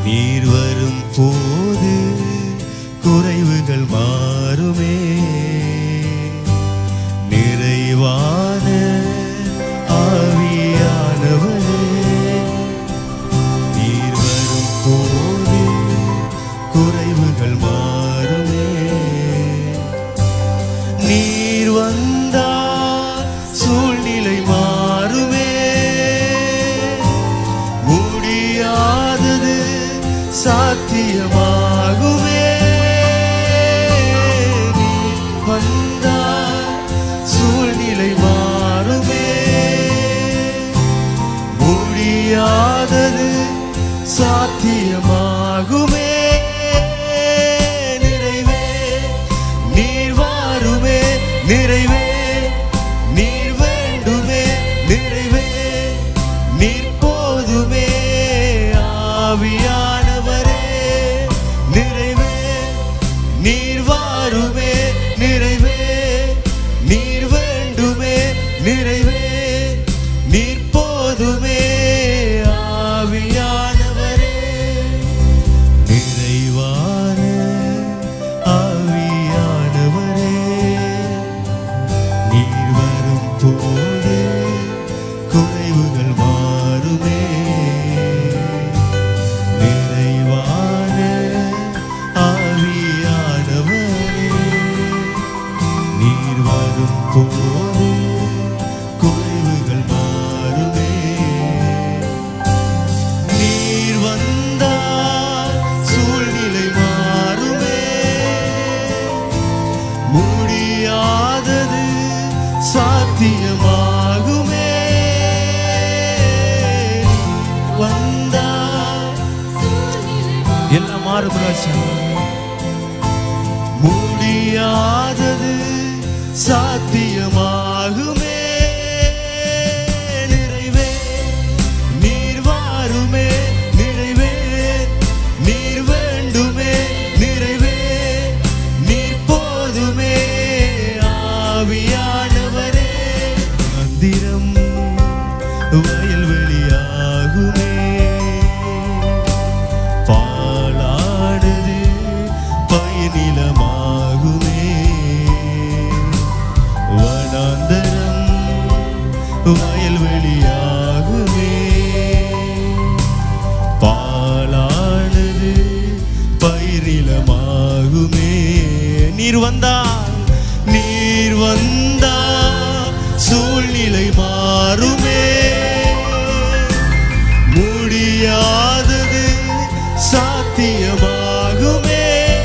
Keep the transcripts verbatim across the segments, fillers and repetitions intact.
நீர் வரும் போது குறைவுகள் மாறுமே. நிறைவான ஆவியானவரே, நீர் வரும் போது குறைவுகள் மாறுமே. நீர் வந்தால் சூழ்நிலை மாறுமே. முடியாதது சாத்தியமாகுமே. நீர் வந்தால் சூழ்நிலை மாறுமே. முடியாதது சாத்தியமாகுமே. நிறைவே நீர் வாருமே. நிறைவே நீர் வேண்டுமே. நிறைவே நீர் போதுமே. ஆவியானவரே, நிறைவே நீர் வாருமே. நிறைவே நீர் வேண்டுமே. நிறைவே நீர் போதுமே. ஆவியானவரே, நிறைவான ஆவியானவரே, நீர் வரும் போது குறைவுகள் மாறுமே. நிறைவான ஆவியானவரே, நீர் வரும் போது குறைவுகள் மாறுமே. நீர் வந்தால் சூழ்நிலை மாறுமே. முடியாதது சாத்தியமாகுமே. வந்தால் எல்லாம் மாறும் ராஜா. முடியாதது சாத்தியமாகுமே. நிறைவே நீர் வாருமே. நிறைவே நீர் வேண்டுமே. நிறைவே நீர் போதுமே. ஆவியானவரே, மந்திரம் வயல்வெளியாகுமே. பாலானது பயனிலமாகுமே. வனாந்தரம் வயல்வெளியாகுமே. பாலானது பயிரிலமாகுமே. நீர் வந்தால் நீர் வந்தால் சூழ்நிலை மாறுமே. முடியாதது சாத்தியமாகுமே.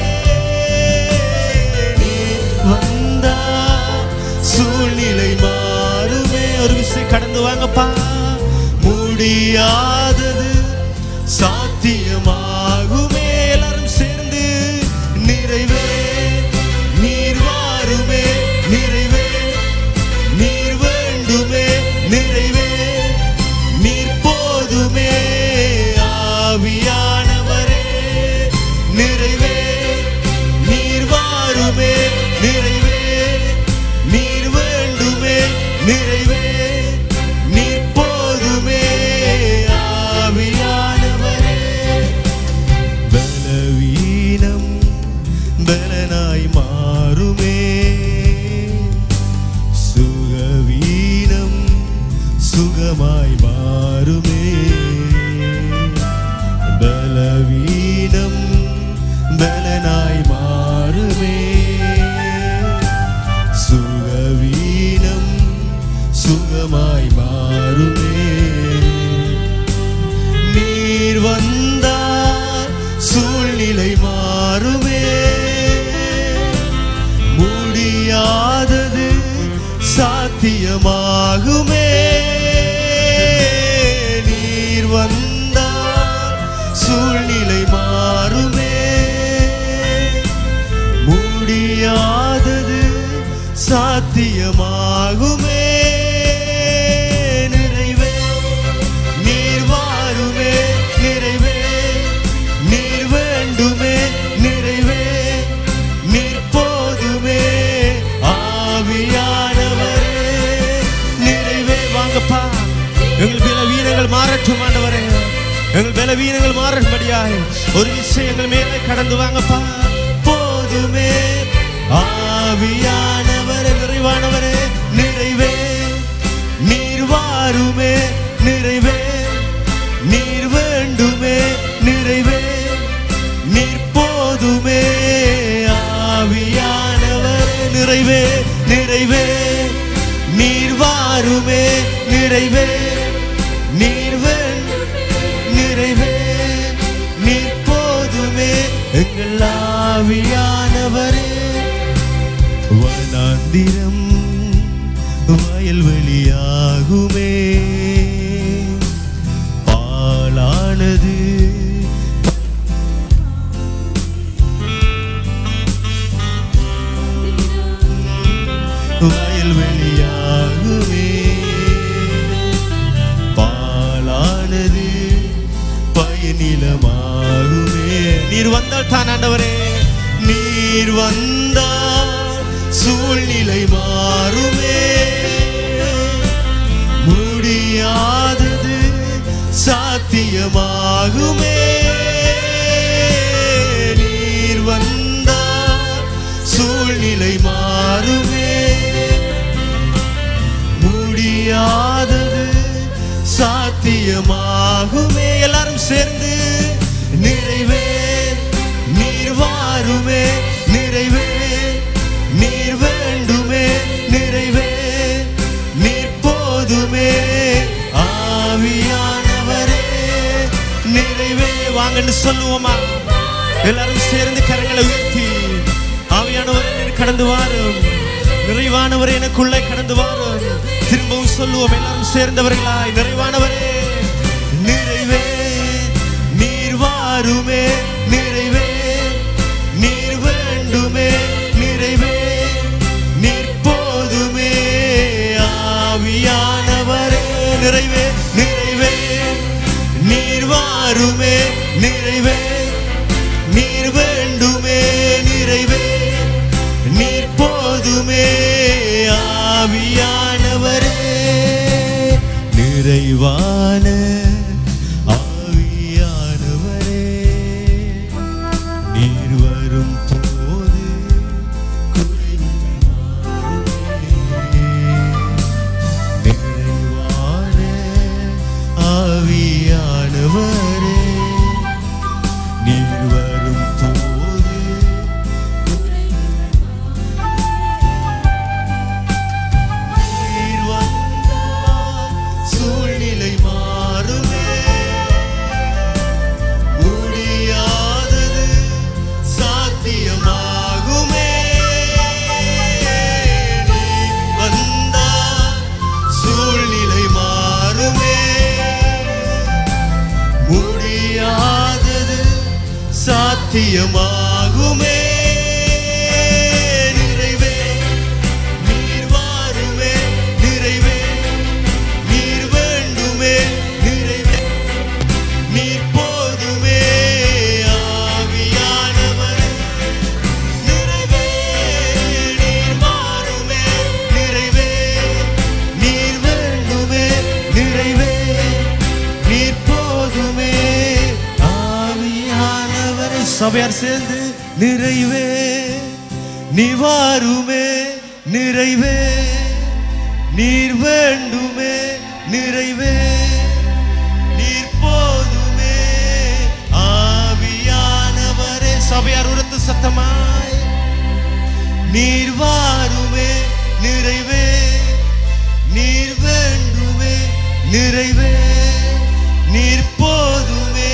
நீர் வந்தால் சூழ்நிலை மாறுமே. ஒரு விஷயம் கடந்து வாங்கப்பா. முடியாதது சாத்தியமாகுமே. எல்லாரும் சேர்ந்து நிறைவே நீர் வாருமே. நிறைவே நீர் வேண்டுமே. நிறைவே நீர் போதுமே. ஆவியானவரே, நிறைவே நீர் வாருமே. நிறைவே நீர் வேண்டுமே. நிறைவே நீர் போதுமே. ஆவியானவரே, பலவீனம் பலனாய் மாறுமே. சுகவீனம் சுகமாய் மாறுமே. பலவீனம் பலனாய் மாறுமே. சுகவீனம் சுகமாய் மாறுமே. நீர் வந்தால் சூழ்நிலை மாறுமே. முடியாதது சாத்தியமாகுமே. நீர் வந்தால் சூழ்நிலை மாறுமே. முடியாதது சாத்தியமாகுமே. நிறைவே நீர் வாருமே. நிறைவே நீர் வேண்டுமே. நிறைவே நீர் போதுமே. ஆவியானவரே, நிறைவே வாங்கப்பா. எங்கள் பல வீரர்கள் மாறட்டும் ஆண்டவரே. எங்கள் பல பலவீனங்கள் மாறும்படியாய் ஒரு விஷயங்கள் மேலே கடந்து வாங்கப்பா. போதுமே ஆவியானவரே, நிறைவானவரே, நிறைவே நீர் வாருமே, நிறைவே நீர் வேண்டுமே, நிறைவே நீர் போதுமே. ஆவியானவரே, நிறைவே நிறைவே நீர் வாருமே, நிறைவே நீர் வேண்டுமே, நிறைவே நீர் போதுமே. எங்கள் ஆவியானவரே, வனாந்திரம் வயல்வெளியாகுமே, பாலானது வயல்வெளியாகுமே, பாலானது பயனிலமாகுமே. நீர் வந்தால் தான் ஆண்டவரே, நீர் வந்தால் சூழ்நிலை மாறுமே, முடியாதது சாத்தியமாகுமே. நீர் வந்தால் சூழ்நிலை மாறுமே, முடியாதது சாத்தியமாகுமே. எல்லாரும் சேர்ந்து நிறைவே நீர் வாருமே, நிறைவே நீர் வேண்டுமே, நிறைவே நீர் போதுமே. ஆவியானவரே, நிறைவே வாங்கன்னு சொல்லுவோமா? எல்லாரும் சேர்ந்து கரங்களை உயர்த்தி, ஆவியானவரே நீர் கடந்து வாரும், நிறைவானவரே எனக்குள்ளே கடந்து வாரும். திரும்பவும் சொல்லுவோம் எல்லாரும் சேர்ந்தவர்களாய், நிறைவானவரே, நிறைவே நீர் வாருமே, நிறைவே நீர் வேண்டுமே, நிறைவே நீர் போதுமே. ஆவியானவரே, நிறைவே நிறைவே நீர் வாருமே, நிறைவே நீர் வேண்டுமே, நிறைவே நீர் போதுமே. ஆவியானவரே, நிறைவான ஆவியானவரே, நீர் வரும் போது நிறைவான ஆவியானவரே, நீர் வரும் போது நீர் வந்தால் சூழ்நிலை மாறுமே, முடியாதது சாத்தியமாகுமே. நீர் வந்தால் சூழ்நிலை மாறுமே, முடியாதது சாத்தியமாகுமே. நிறைவே நீர் வாருமே, நிறைவே நீர் வேண்டுமே, நிறைவே நீர் போதுமே. ஆவியானவரே, நிறைவே நீர் வாருமே, நிறைவே நீர் வேண்டுமே, நிறைவே நீர் போதுமே. ஆவியானவரே, சபையார் சேர்ந்து நிறைவே நீ வாருமே, நிறைவே நீர் வேண்டுமே, நிறைவே நீர் போதுமே. ஆவியானவரே, சபையார் உரத்து சத்தமாய், நீர் வாருமே, நிறைவே நீர் வேண்டுமே, நிறைவே நீர் போதுமே.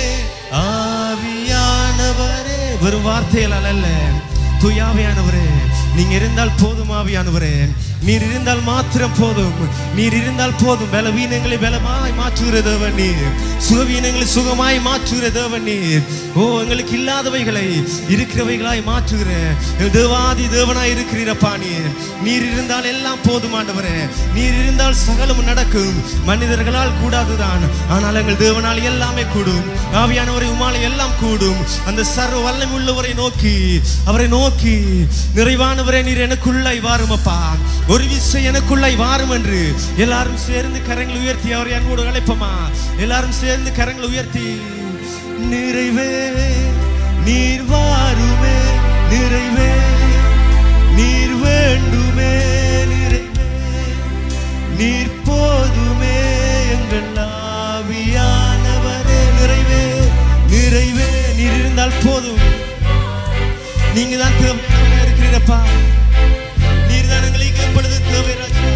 ஆவியானவரே, வெறும் வார்த்தைகள் அல்ல, தூயாவியானவரே நீங்க இருந்தால் போதும். ஆவியானவரே, நீர் இருந்தால் மாத்திரம் போதும், நீர் இருந்தால் போதும். பலவீனங்களை பலமாய் மாற்றுகிற தேவன் நீர், சுகவீனங்களை சுகமாய் மாற்றுகிற தேவன் நீர். ஓ, எங்களுக்கு இல்லாதவைகளை இருக்கிறவைகளாய் மாற்றுகிற தேவாதி தேவனாய் இருக்கிறீரப்பா. நீர் நீர் இருந்தால் எல்லாம் போதும் ஆண்டவரே. நீர் இருந்தால் சகலம் நடக்கும். மனிதர்களால் கூடாதுதான், ஆனால் எங்கள் தேவனால் எல்லாமே கூடும். ஆவியானவரை உமாலை எல்லாம் கூடும். அந்த சர்வ வல்லமை உள்ளவரை நோக்கி, அவரை நோக்கி, நிறைவானவரே நீர் எனக்குள்ளாய் வாருமப்பா. ஒரு விசை எனக்குள்ளே வாரும் என்று எல்லாரும் சேர்ந்து கரங்களை உயர்த்தி அவரை அன்போடு அழைப்போமா? எல்லாரும் சேர்ந்து கரங்களை உயர்த்தி நிறைவே நீர் வாருமே, நிறைவே நீர் வேண்டுமே, நிறைவே நீர் போதுமே எங்கள் ஆவியானவரே. நிறைவே நிறைவே நீர் இருந்தால் போதும். நீங்க தான் தேவையான இருக்கிறப்பா. நீர் தான் எங்களுக்கு எப்பொழுது தேவை ராஜா.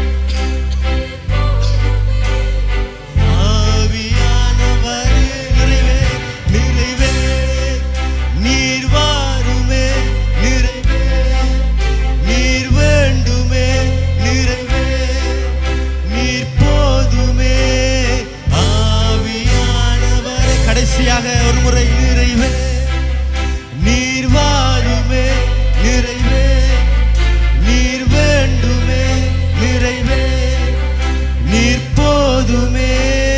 ஆவியானவரே நிறைவே நிறைவே நீர் வாருமே, நிறைவே நீர் வேண்டுமே, நிறைவே நீர் போதுமே ஆவியானவரே. கடைசியாக ஒரு முறை நிறைவே நீர் வாருமே, நிறைவே நீர் வேண்டுமே, நிறைவே நீர் போதுமே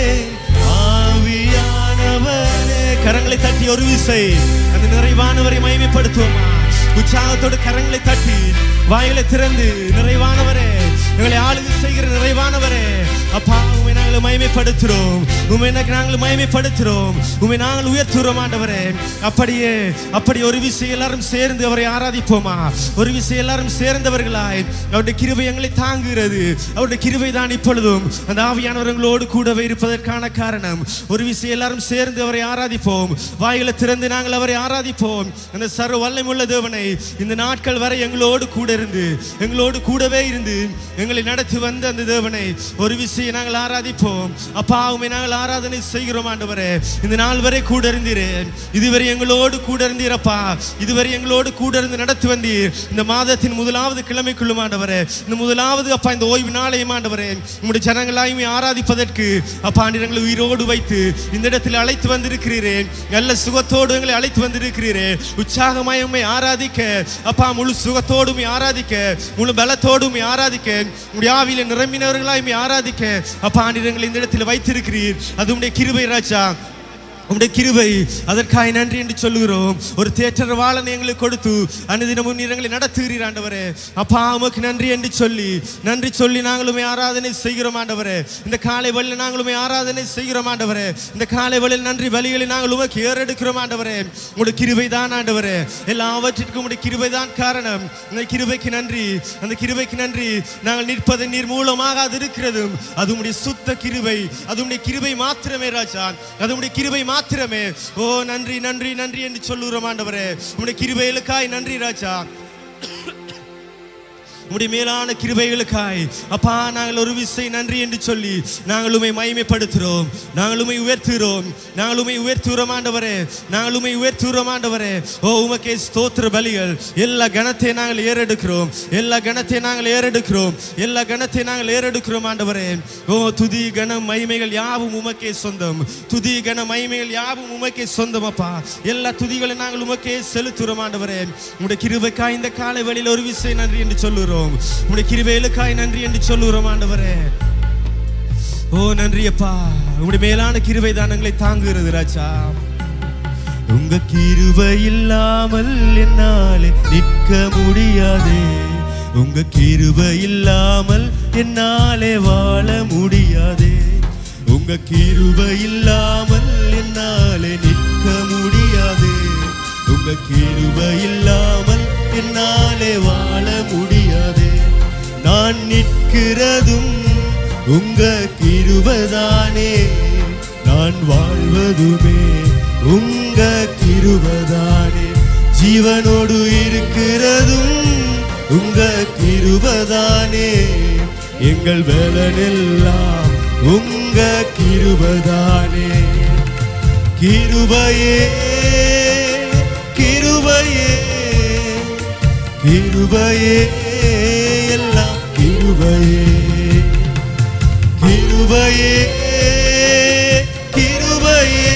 ஆவியானவரே. கரங்களை தட்டி ஒரு விசை அந்த நிறைவானவரை மகிமைப்படுத்துவோமா? உற்சாகத்தோடு கரங்களை தட்டி வாயிலை திறந்து நிறைவானவரே, எங்களை ஆளுகை செய்கிற நிறைவானவரே, அப்பா உண்மை நாங்கள் மகிமைப்படுத்துறோம், உண்மை நாங்கள் மகிமைப்படுத்துறோம், உண்மை நாங்கள் உயர்த்துறோம் ஆண்டவரே. அப்படியே அப்படி ஒரு விஷயம் எல்லாரும் சேர்ந்து அவரை ஆராதிப்போமா? ஒரு விஷயம் எல்லாரும் சேர்ந்தவர்களாய் அவருடைய கிருபை எங்களை தாங்குகிறது. அவருடைய கிருபை தான் இப்பொழுதும் அந்த ஆவியானவர்களோடு கூடவே இருப்பதற்கான காரணம். ஒரு விஷயம் எல்லாரும் சேர்ந்து அவரை ஆராதிப்போம். வாயிலை திறந்து நாங்கள் அவரை ஆராதிப்போம். அந்த சர்வ வல்லமையுள்ள தேவனை இந்த நாட்கள் வரை எங்களோடு கூட இருந்து எங்களோடு கூடவே இருந்து எங்களை நடத்தி வந்த அந்த தேவனை ஒரு விஷயம் நாங்கள் ஆராதிப்போம். அப்பா உம்மை நாங்கள் ஆராதனை செய்கிறோம் ஆண்டவரே. இந்த நாள் வரை கூட இருந்தீரேன், இதுவரை எங்களோடு கூட இருந்தீரப்பா, இதுவரை எங்களோடு கூட இருந்து நடத்தி வந்தீர். இந்த மாதத்தின் முதலாவது கிழமைக்குள்ளும் ஆண்டவரே, இந்த முதலாவது அப்பா இந்த ஓய்வு நாளையும் ஆண்டவரே உங்களுடைய ஜனங்களாயுமே ஆராதிப்பதற்கு அப்பா எங்களை உயிரோடு வைத்து இந்த இடத்தில் அழைத்து வந்திருக்கிறீரேன். நல்ல சுகத்தோடு எங்களை அழைத்து வந்திருக்கிறீரே. உற்சாகமாய் உம்மை ஆராதிக்க அப்பா, முழு சுகத்தோடும் ஆராதிக்க, முழு பலத்தோடும் ஆராதிக்க, உடைய ஆவியில நிரம்பினவர்களாய் ஆராதிக்க அப்பா நீர் இந்த இடத்தில் வைத்திருக்கிறீர். அது உடைய கிருபை ராஜா, உடைய கிருபை. அதற்காக நன்றி என்று சொல்லுகிறோம். ஒரு தேற்றரவாளனை எங்களுக்கு கொடுத்து அனுதினமும் நீர் எங்களை நடத்துகிறீர் ஆண்டவரே. அப்பா உமக்கு நன்றி என்று சொல்லி நன்றி சொல்லி நாங்களுமே ஆராதனை செய்கிறோம் ஆண்டவரே. இந்த காலை வழியில் நாங்களுமே ஆராதனை செய்கிறோம் ஆண்டவரே. இந்த காலை வழியில் நன்றி வழிகளை நாங்கள் உமக்கு ஏறெடுக்கிறோம் ஆண்டவரே. உங்களுடைய கிருபை தான் ஆண்டவரே, எல்லாவற்றிற்கும் உடைய கிருபை தான் காரணம். இந்த கிருபைக்கு நன்றி, அந்த கிருபைக்கு நன்றி. நாங்கள் நிற்பதை நீர் மூலமாக அது இருக்கிறதும் அது உடைய சுத்த கிருபை, அது உடைய கிருபை மாத்திரமே ராஜா, அது உடைய கிருபை மாத்திரமே. ஓ நன்றி நன்றி நன்றி என்று சொல்லுகிறோம் ஆண்டவரே. உம்முடைய கிருபைகளுக்காய் நன்றி ராஜா, உம்முடைய மேலான கிருபைகளுக்காய் அப்பா நாங்கள் ஒரு விசை நன்றி என்று சொல்லி நாங்கள் உம்மை மகிமைப்படுத்துகிறோம், நாங்கள் உம்மை உயர்த்துகிறோம், நாங்கள் உம்மை உயர்த்துகிறோம் ஆண்டவரே, நாங்கள் உம்மை உயர்த்துகிறோம் ஆண்டவரே. ஓ உமக்கே ஸ்தோத்திர பலிகள், எல்லா கணத்தை நாங்கள் ஏறெடுக்கிறோம், எல்லா கணத்தை நாங்கள் ஏறெடுக்கிறோம், எல்லா கணத்தை நாங்கள் ஏறெடுக்கிறோம் ஆண்டவரே. ஓ துதி கணம் மகிமைகள் யாவும் உமக்கே சொந்தம், துதி கண மகிமைகள் யாவும் உமக்கே சொந்தம் அப்பா. எல்லா துதிகளை நாங்கள் உமக்கே செலுத்துகிறோம் ஆண்டவரே. உம்முடைய கிருபைக்காய் இந்த காலை வேளையில் ஒரு விசை நன்றி என்று சொல்லுகிறோம். உம்முடைய கிருபைகளுக்காய் நன்றி என்று சொல்லுகிறோம் ஆண்டவரே. ஓ நன்றி அப்பா, உம்முடைய மேலான கிருபை தான் எங்களை தாங்குகிறது ராஜா. உங்க கிருபை இல்லாமல் என்னாலே நிற்க முடியாதே, உங்க கிருபை இல்லாமல் என்னாலே வாழ முடியாதே, உங்க கிருபை இல்லாமல் என்னாலே நிற்க முடியாதே, உங்க கிருபை இல்லாமல் என்னாலே வாழ முடியாதே. நான் நிற்கிறதும் உங்க கிருபைதானே, நான் வாழ்வதுமே உங்க கிருபைதானே, ஜீவனோடு இருக்கிறதும் உங்க கிருபைதானே, எங்கள் பலனெல்லாம் உங்க கிருபைதானே. கிருபையே கிருபையே கிருபையே எல்லாம் கிருபையே, கிருபையே கிருபையே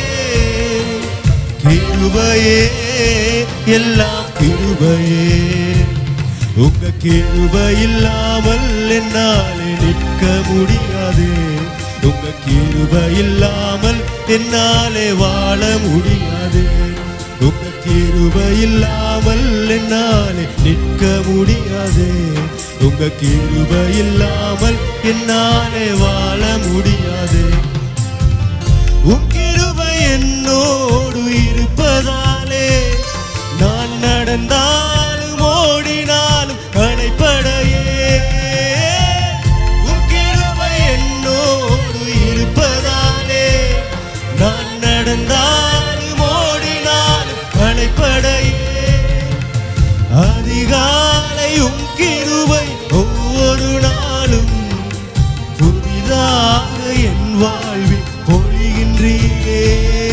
கிருபையே எல்லாம் கிருபையே. உங்க கிருபை இல்லாமல் என்னாலே நிற்க முடியாதே, உங்க கிருபை இல்லாமல் என்னாலே வாழ முடியாதே, உங்க கிருபை இல்லாமல் என்னாலே நிற்க முடியாதே, உங்க கிருபை இல்லாமல் என்னாலே வாழ முடியாது. உன் கிருபை என்னோடு இருப்பதாலே நான் நடந்தாலும் ஓடினாலும் களைப்படையே. உன் கிருபை என்னோடு இருப்பதாலே நான் நடந்தாலும் ஓடினாலும் களைப்படையே. அதிகாலை உன் கிருபை ஒவ்வொரு நாளும் புதிதாக என் வாழ்வில் பொழிகின்றீரே.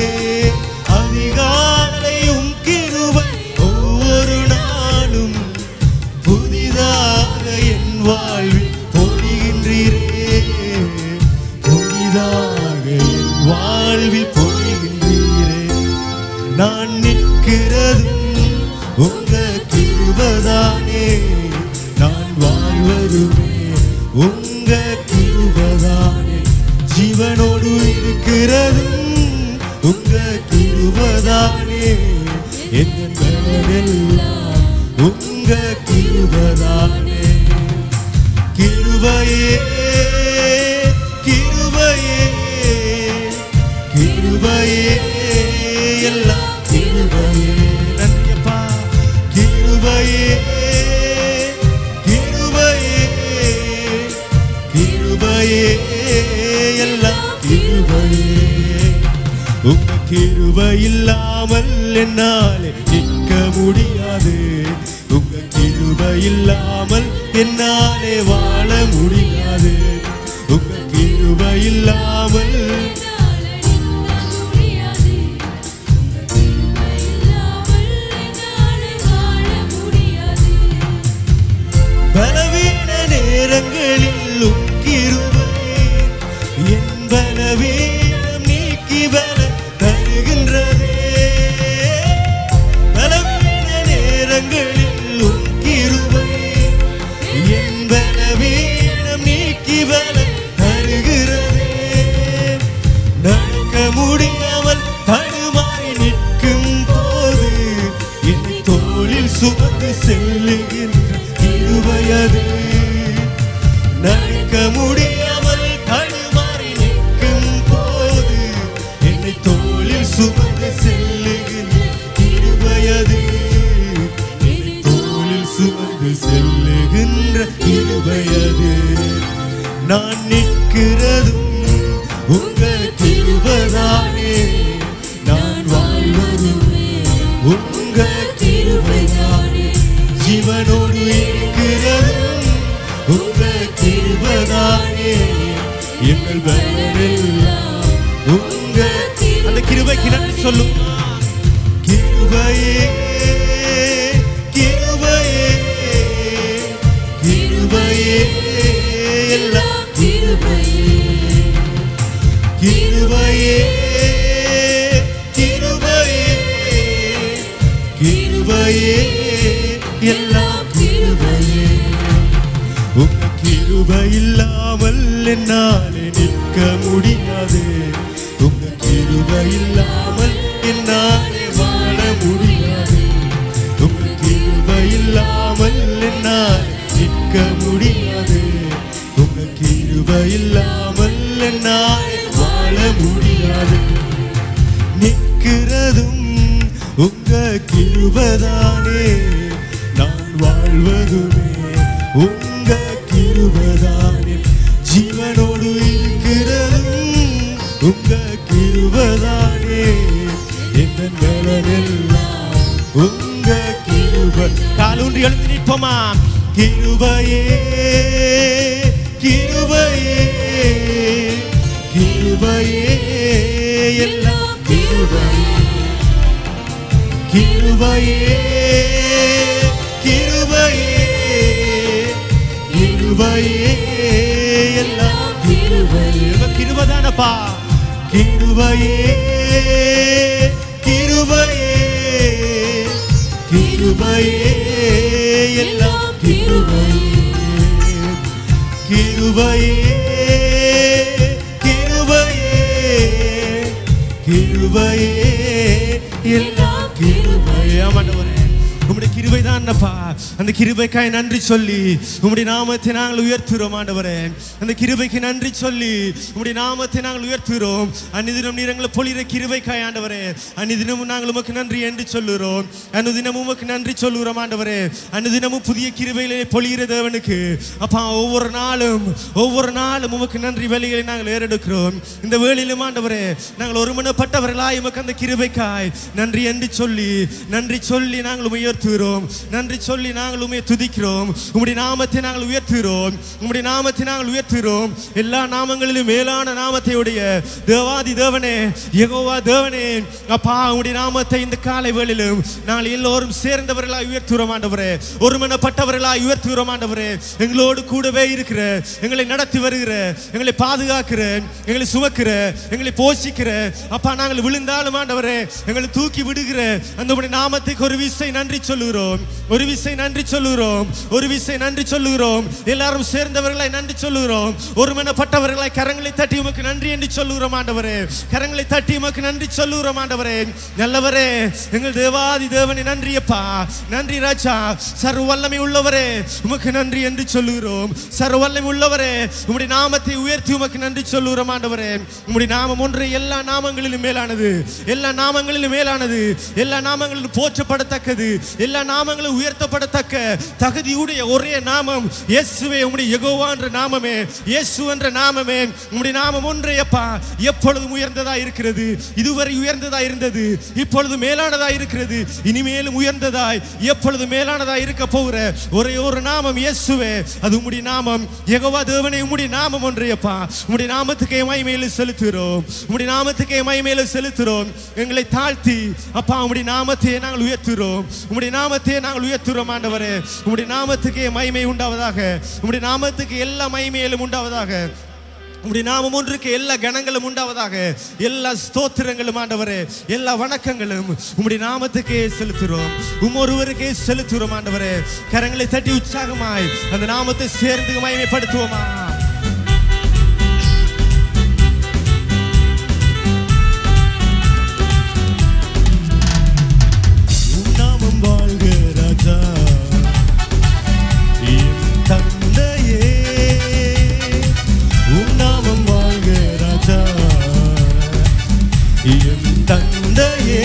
அதிகாலை உன் கிருபை ஒவ்வொரு நாளும் புதிதாக என் வாழ்வில் பொழிகின்றீரே. புதிதாக என் வாழ்வில் பொழிகின்றீரே. நான் நிற்கிறதும் உங்க கிருபைதானே, நான் வாழ்வதுமே உங்க கிருபைதானே. ஜீவனோடு இருக்கிறதும் உங்க கிருபைதானே, என் பலனெல்லாம் உங்க கிருபைதானே. கிருபையே கிருபையே கிருபையே எல்லாம் கிருபையே. நன்றியப்பா. கிருபையே கிருபையே கிருபையே எல்லாம் கிருபையே. உங்க கிருபை இல்லாமல் என்னாலே நிற்க முடியாது. உங்க கிருபை இல்லாமல் என்னாலே வாழ முடியாது. உங்க கிருபை இல்லாமல் பலவீன நேரங்களில் உன் கிருபை என் பலவீனம் நீக்கி பல தருகின்றதே. பலவீன நேரங்களில் உன் கிருபை என் பலவீனம் நீக்கி பல தருகிறதே. நடக்க முடியாமல் தடுமாறி நிற்கும் போது என்னை தோளில் சுமந்து செல்லுகின்ற கிருபையது. நடக்க முடியாமல் தடுமாறி நிற்கும் போது என்னை தோளில் சுமந்து செல்லுகின்ற கிருபையது. என்னை தோளில் சுமந்து செல்லுகின்ற கிருபையது. நான் நிற்கிறதும் உங்க கிருபைதானே, நான் வாழ்வதுமே உங்க கிருபைதானே. ஜீவனோடு இருக்கிறதும் உங்க கிருபைதானே, எங்கள் பலனெல்லாம் உங்க. அந்த கிருபைக்கு நன்றி சொல்லும். கிருபையே கிருபையே கிருபையே எல்லாம் கிருபையே. கிருபையே கிருபையே கிருபையே எல்லாம் கிருபையே. உங்க கிருபை இல்லாமல் என்னாலே நிற்க முடியாது. உங்க கிருபை இல்லாமல் என்னாலே வாழ முடியாது. உங்க கிருபை இல்லாமல் என்னால் நிற்க முடியாது. உங்க கிருபை இல்லாமல் என்னாலே வாழ முடியாது. நிற்கிறதும் உங்க கிருபைதானே, நான் வாழ்வதுமே உங்க கிருபைதானே. ஜீவனோடு இருக்கிறதும் உங்க கிருபைதானே, என் பலனெல்லாம் உங்க கிருபை. காலூன்றி எழுந்து நிற்போமா. கிருபையே கிருபையே கிருபையே எல்லாம் கிருபையே. கிருபையே கிருபையே கிருபையே எல்லாம் கிருபையே. கிருபைதானப்பா. கிருபையே கிருபையே கிருபையே எல்லாம் கிருபையே. கிருபையே கிருபையே கிருபையே எல்லாம் கிருபையே. ஆண்டவரே, உம்முடைய கிருபை தான்ப்பா. அந்த கிருபைக்காய் நன்றி சொல்லி உம்முடைய நாமத்தை நாங்கள் உயர்த்துகிறோம் ஆண்டவரே. அந்த கிருபைக்கு நன்றி சொல்லி உம்முடைய நாமத்தை நாங்கள் உயர்த்துகிறோம். அன்னிதினம் நீர் எங்களை பொழிகிற கிருபைக்காய் ஆண்டவரே, அன்னிதினமும் நாங்கள் உமக்கு நன்றி என்று சொல்லுகிறோம். அன்னுதினமும் உமக்கு நன்றி சொல்லுகிறோம் ஆண்டவரே. அன்னுதினமும் புதிய கிருபையிலே பொழிகிற தேவனுக்கு அப்பா ஒவ்வொரு நாளும் ஒவ்வொரு நாளும் உமக்கு நன்றி வேலைகளை நாங்கள் ஏறெடுக்கிறோம். இந்த வேளையிலும் ஆண்டவரே நாங்கள் ஒருமனப்பட்டவர்களாய் உமக்கு அந்த கிருபைக்காய் நன்றி என்று சொல்லி நன்றி சொல்லி நாங்கள் உயர்த்துகிறோம். நன்றி சொல்லி நாங்கள் உமையை துதிக்கிறோம். உம்முடைய நாமத்தை நாங்கள் உயர்த்துகிறோம். உம்முடைய நாமத்தை நாங்கள் உயர்த்துகிறோம். எல்லா நாமங்களிலும் மேலான நாமத்தை உடைய தேவாதி தேவனே, யெகோவா தேவனே, அப்பா உம்முடைய நாமத்தை இந்த காலை வேளையிலும் நாங்கள் எல்லோரும் சேர்ந்தவர்களாய் உயர்த்துகிறோம் ஆண்டவரே. ஒருமனப்பட்டவர்களாய் உயர்த்துகிறோம் ஆண்டவரே. எங்களோடு கூடவே இருக்கிற, எங்களை நடத்தி வருகிற, எங்களை பாதுகாக்கிற, எங்களை சுமக்கிற, எங்களை போஷிக்கிற அப்பா, நாங்கள் விழுந்தாலும் ஆண்டவரே எங்களை தூக்கி விடுகிற அந்த உம்முடைய நாமத்துக்கு ஒரு விசை நன்றி சொல்லுகிறோம். ஒரு விசை நன்றி சொல்லுகிறோம். ஒரு விசை நன்றி சொல்லுகிறோம். எல்லாரும் சேர்ந்தவர்களாய் நன்றி சொல்லுகிறோம். ஒருமனப்பட்டவர்களாய் கரங்களை தட்டி உமக்கு நன்றி என்று சொல்லுகிறோம் ஆண்டவரே. கரங்களை தட்டி உமக்கு நன்றி சொல்லுகிறோம் ஆண்டவரே. நல்லவரே, எங்கள் தேவாதி தேவனே நன்றியப்பா. நன்றி ராஜா. சர்வ வல்லமை உள்ளவரே உமக்கு நன்றி என்று சொல்லுகிறோம். சர்வ வல்லமை உள்ளவரே உம்முடைய நாமத்தை உயர்த்தி உமக்கு நன்றி சொல்லுகிறோம் ஆண்டவரே. உம்முடைய நாமம் ஒன்று எல்லா நாமங்களிலும் மேலானது. எல்லா நாமங்களிலும் மேலானது. எல்லா நாமங்களிலும் போற்றப்படத்தக்கது. எல்லா நாமங்களும் உயர்த்தப்படத்தக்க தகுதியுடைய ஒரே நாமம் இயேசுவே. உம்முடைய யெகோவா என்ற நாமமே, இயேசு என்ற நாமமே. உம்முடைய நாமம் ஒன்றே அப்பா எப்பொழுதும் உயர்ந்ததா இருக்கிறது. இதுவரை உயர்ந்ததா இருந்தது, இப்பொழுது மேலானதா இருக்கிறது, இனிமேலும் உயர்ந்ததாய் எப்பொழுது மேலானதா இருக்க போகிற ஒரே ஒரு நாமம் இயேசுவே. அது உம்முடைய நாமம் யெகோவா தேவனே. உம்முடைய நாமம் ஒன்றே அப்பா. உம்முடைய நாமத்துக்கே மகிமையை செலுத்துகிறோம். உம்முடைய நாமத்துக்கே மகிமையை செலுத்துகிறோம். எங்களை தாழ்த்தி அப்பா உம்முடைய நாமத்தை நாங்கள் உயர்த்துகிறோம். உம்முடைய நாமத்தை நாங்கள் உயர்த்துகிறோம் ஆண்டவரே. உம்முடைய நாமத்துக்கே மகிமை உண்டாவதாக. உம்முடைய நாமத்துக்கு எல்லா மகிமையிலும் உண்டாவதாக. உம்முடைய நாமம் ஒன்றுக்கு எல்லா கணங்களும் உண்டாவதாக. எல்லா ஸ்தோத்திரங்களும் ஆண்டவரே, எல்லா வணக்கங்களும் உம்முடைய நாமத்துக்கே செலுத்துகிறோம். உம் ஒருவருக்கே செலுத்துகிறோம் ஆண்டவரே. கரங்களை தட்டி உற்சாகமாய் அந்த நாமத்தை சேர்ந்து மகிமைப்படுத்துவோமா? உம் நாமம் வாழ்க ராஜா, என் தந்தையே. உம் நாமம் வாழ்க ராஜா, என் தந்தையே.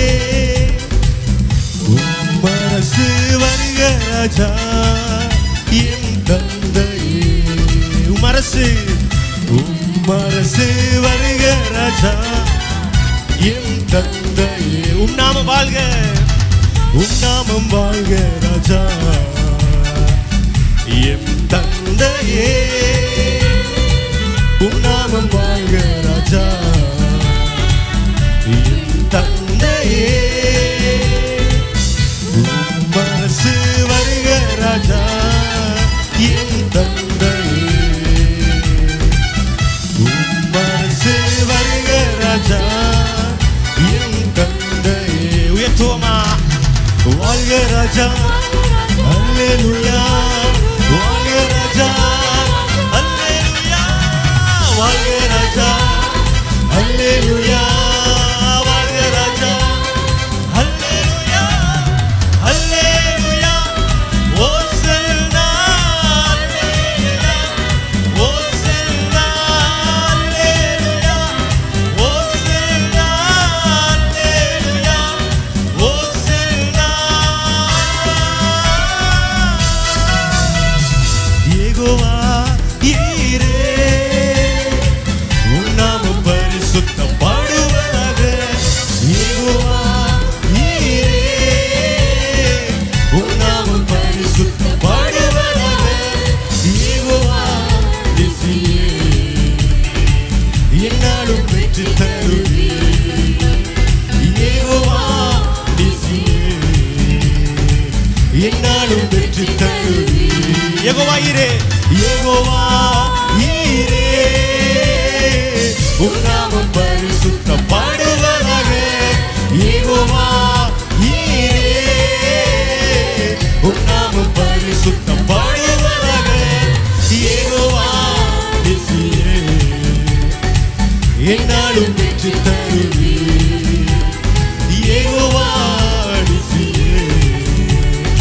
உம் அரசு வருக ராஜா, என் தந்தையே. உம் அரசு உம் அரசு வருக ராஜா, என் தந்தையே. உம் நாமம் வாழ்க, உம் நாமம் வாழ்க ராஜா, என் தந்தையே. உம் நாமம் வாழ்க ராஜா, என் தந்தையே. உம் அரசு வருக ராஜா, என் தந்தையே. உம் அரசு வருக ராஜா, என் தந்தையே. உயர்த்துவோமா? வாழ்க ராஜா, அல்லேலூயா. வாழ்க ராஜா, அல்லேலூயா. வாழ்க ராஜா, அல்லேலூயா. வாழ்க ராஜா, அல்லேலூயா. அல்லேலூயா. ஓசன்னா, அல்லேலூயா. ஓசன்னா, அல்லேலூயா. ஓசன்னா, அல்லேலூயா. ஓசன்னா. யெகோவா ஈரே, உம் நாமம் பரிசுத்தப்படுவதாக. யெகோவா ஈரே, உம் நாமம் பரிசுத்தப்படுவதாக. யெகோவா நிசியே, என்னாலும் பெற்று தருவே. யெகோவா நிசியே, என்னாலும் பெற்று தருவே. யெகோவா ஈரே, யெகோவா ஈரே, உம் நாமம் பரிசுத்தப்படுவதாக. யெகோவா ஈரே, உம் நாமம் பரிசுத்தப்படுவதாக. யெகோவா நிசியே, என்னாலும் பெற்று தருவே. யெகோவா நிசியே,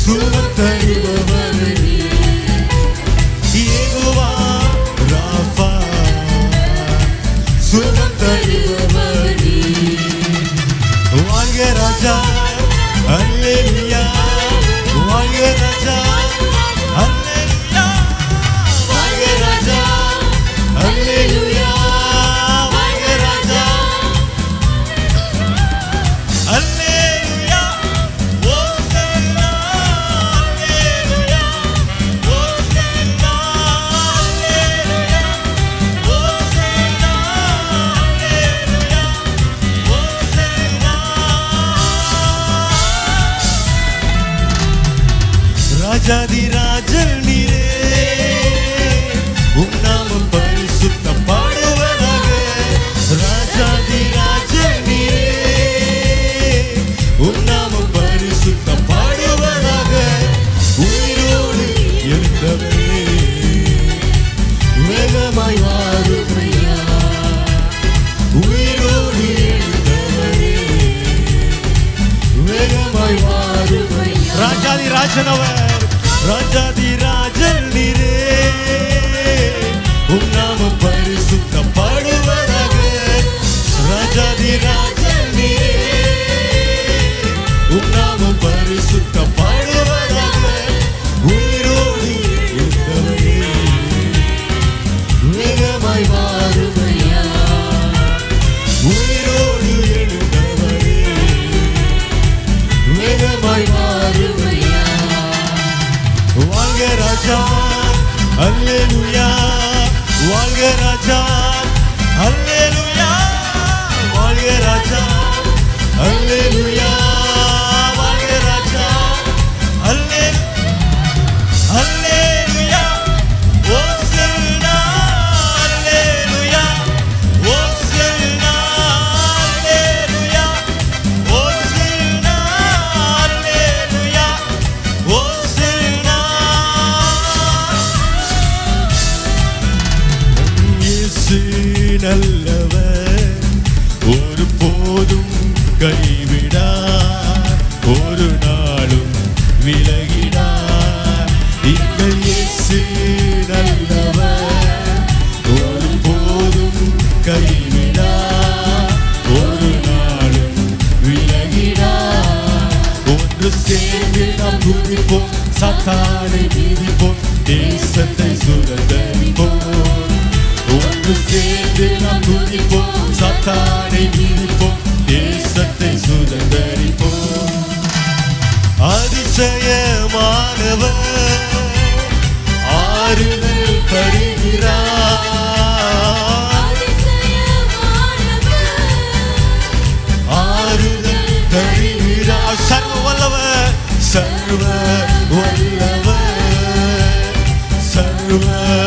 சுகம் தருபவர் யெகோவா ராஃபா சுகம் தருபவர் வாழ்க ராஜா அல்லேலூயா வாழ்க ராஜா அல்லேலூயா வாழ்க ராஜா அல்லேலூயா வாழ்க ராஜா அல்லேலூயா ஓசன்னா அல்லேலூயா ஓசன்னா அல்லேலூயா ஓசன்னா அல்லேலூயா ஓசன்னா ராஜாதி ராஜன் நீரே உம் நாமம் பரிசுத்தப்படுவதாக ராஜாதி ராஜன் நீரே உம் நாமம் பரிசுத்தப்படுவதாக உயிரோடு எழுந்தவரே வேகமாய் வாருமையா உயிரோடு எழுந்தவரே வேகமாய் வாருமையா ராஜாதி ராஜனவர் ராஜாதி ராஜன் நீரே உம் நாமம் பரிசுத்தப்படுவதாக ராஜாதி ராஜன் நீரே உம் நாமம் பரிசுத்தப்படுவதாக உயிரோடு இருந்தவரே வேகமாய் வாருமையா உயிரோடு எழுந்தவரே வேகமாய் வாருமையா வாழ்க ராஜா அல்லேலூயா வாழ்க ராஜா அல்லேலூயா வாழ்க ராஜா அல்லேலூயா வாழ்க ராஜா அல்லே அல்லேலூயா ஓசன்னா அல்லேலூயா ஓசன்னா அல்லேலூயா ஓசன்னா அல்லேலூயா ஓசன்னா இயேசு நல்லவர் ஒரு போதும் கைவிடார் ஒரு நாளும் விலகினார் எங்கள் இயேசு நல்லவர் ஒரு போதும் கைவிடார் ஒரு நாளும் விலகினார் ஒன்று சேர்ந்து நாம் துதிப்போம் சாத்தானை மிதிப்போம் தேசத்தை சுதந்தரிப்போம் ஒன்று சேர்ந்து நாம் துதிப்போம் சாத்தானை மிதிப்போம் தேசத்தை சுதந்தரிப்போம் அதிசயமானவர் ஆறுதல் தருகிறார் ஆறுதல் தருகிறார் சர்வ வல்லவர் சர்வ வல்லவர் சர்வ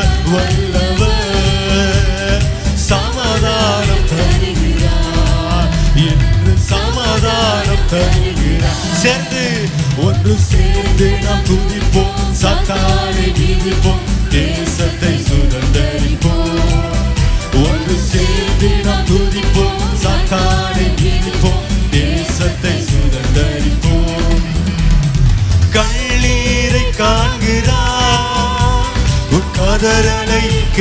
வல்லவர் சமாதானம் தருகிறார் என்று சமாதானம் தருகிறார் சேர்ந்து ஒன்று சேர்ந்து நாம் துதிப்போம் சாத்தானை மிதிப்போம் தேசத்தை சுதந்தரிப்போம் ஒன்று சேர்ந்து நாம் துதிப்போம் சாத்தானை மிதிப்போம் தேசத்தை சுதந்தரிப்போம் கண்ணீரை காண்கிறார் உன் கதறலை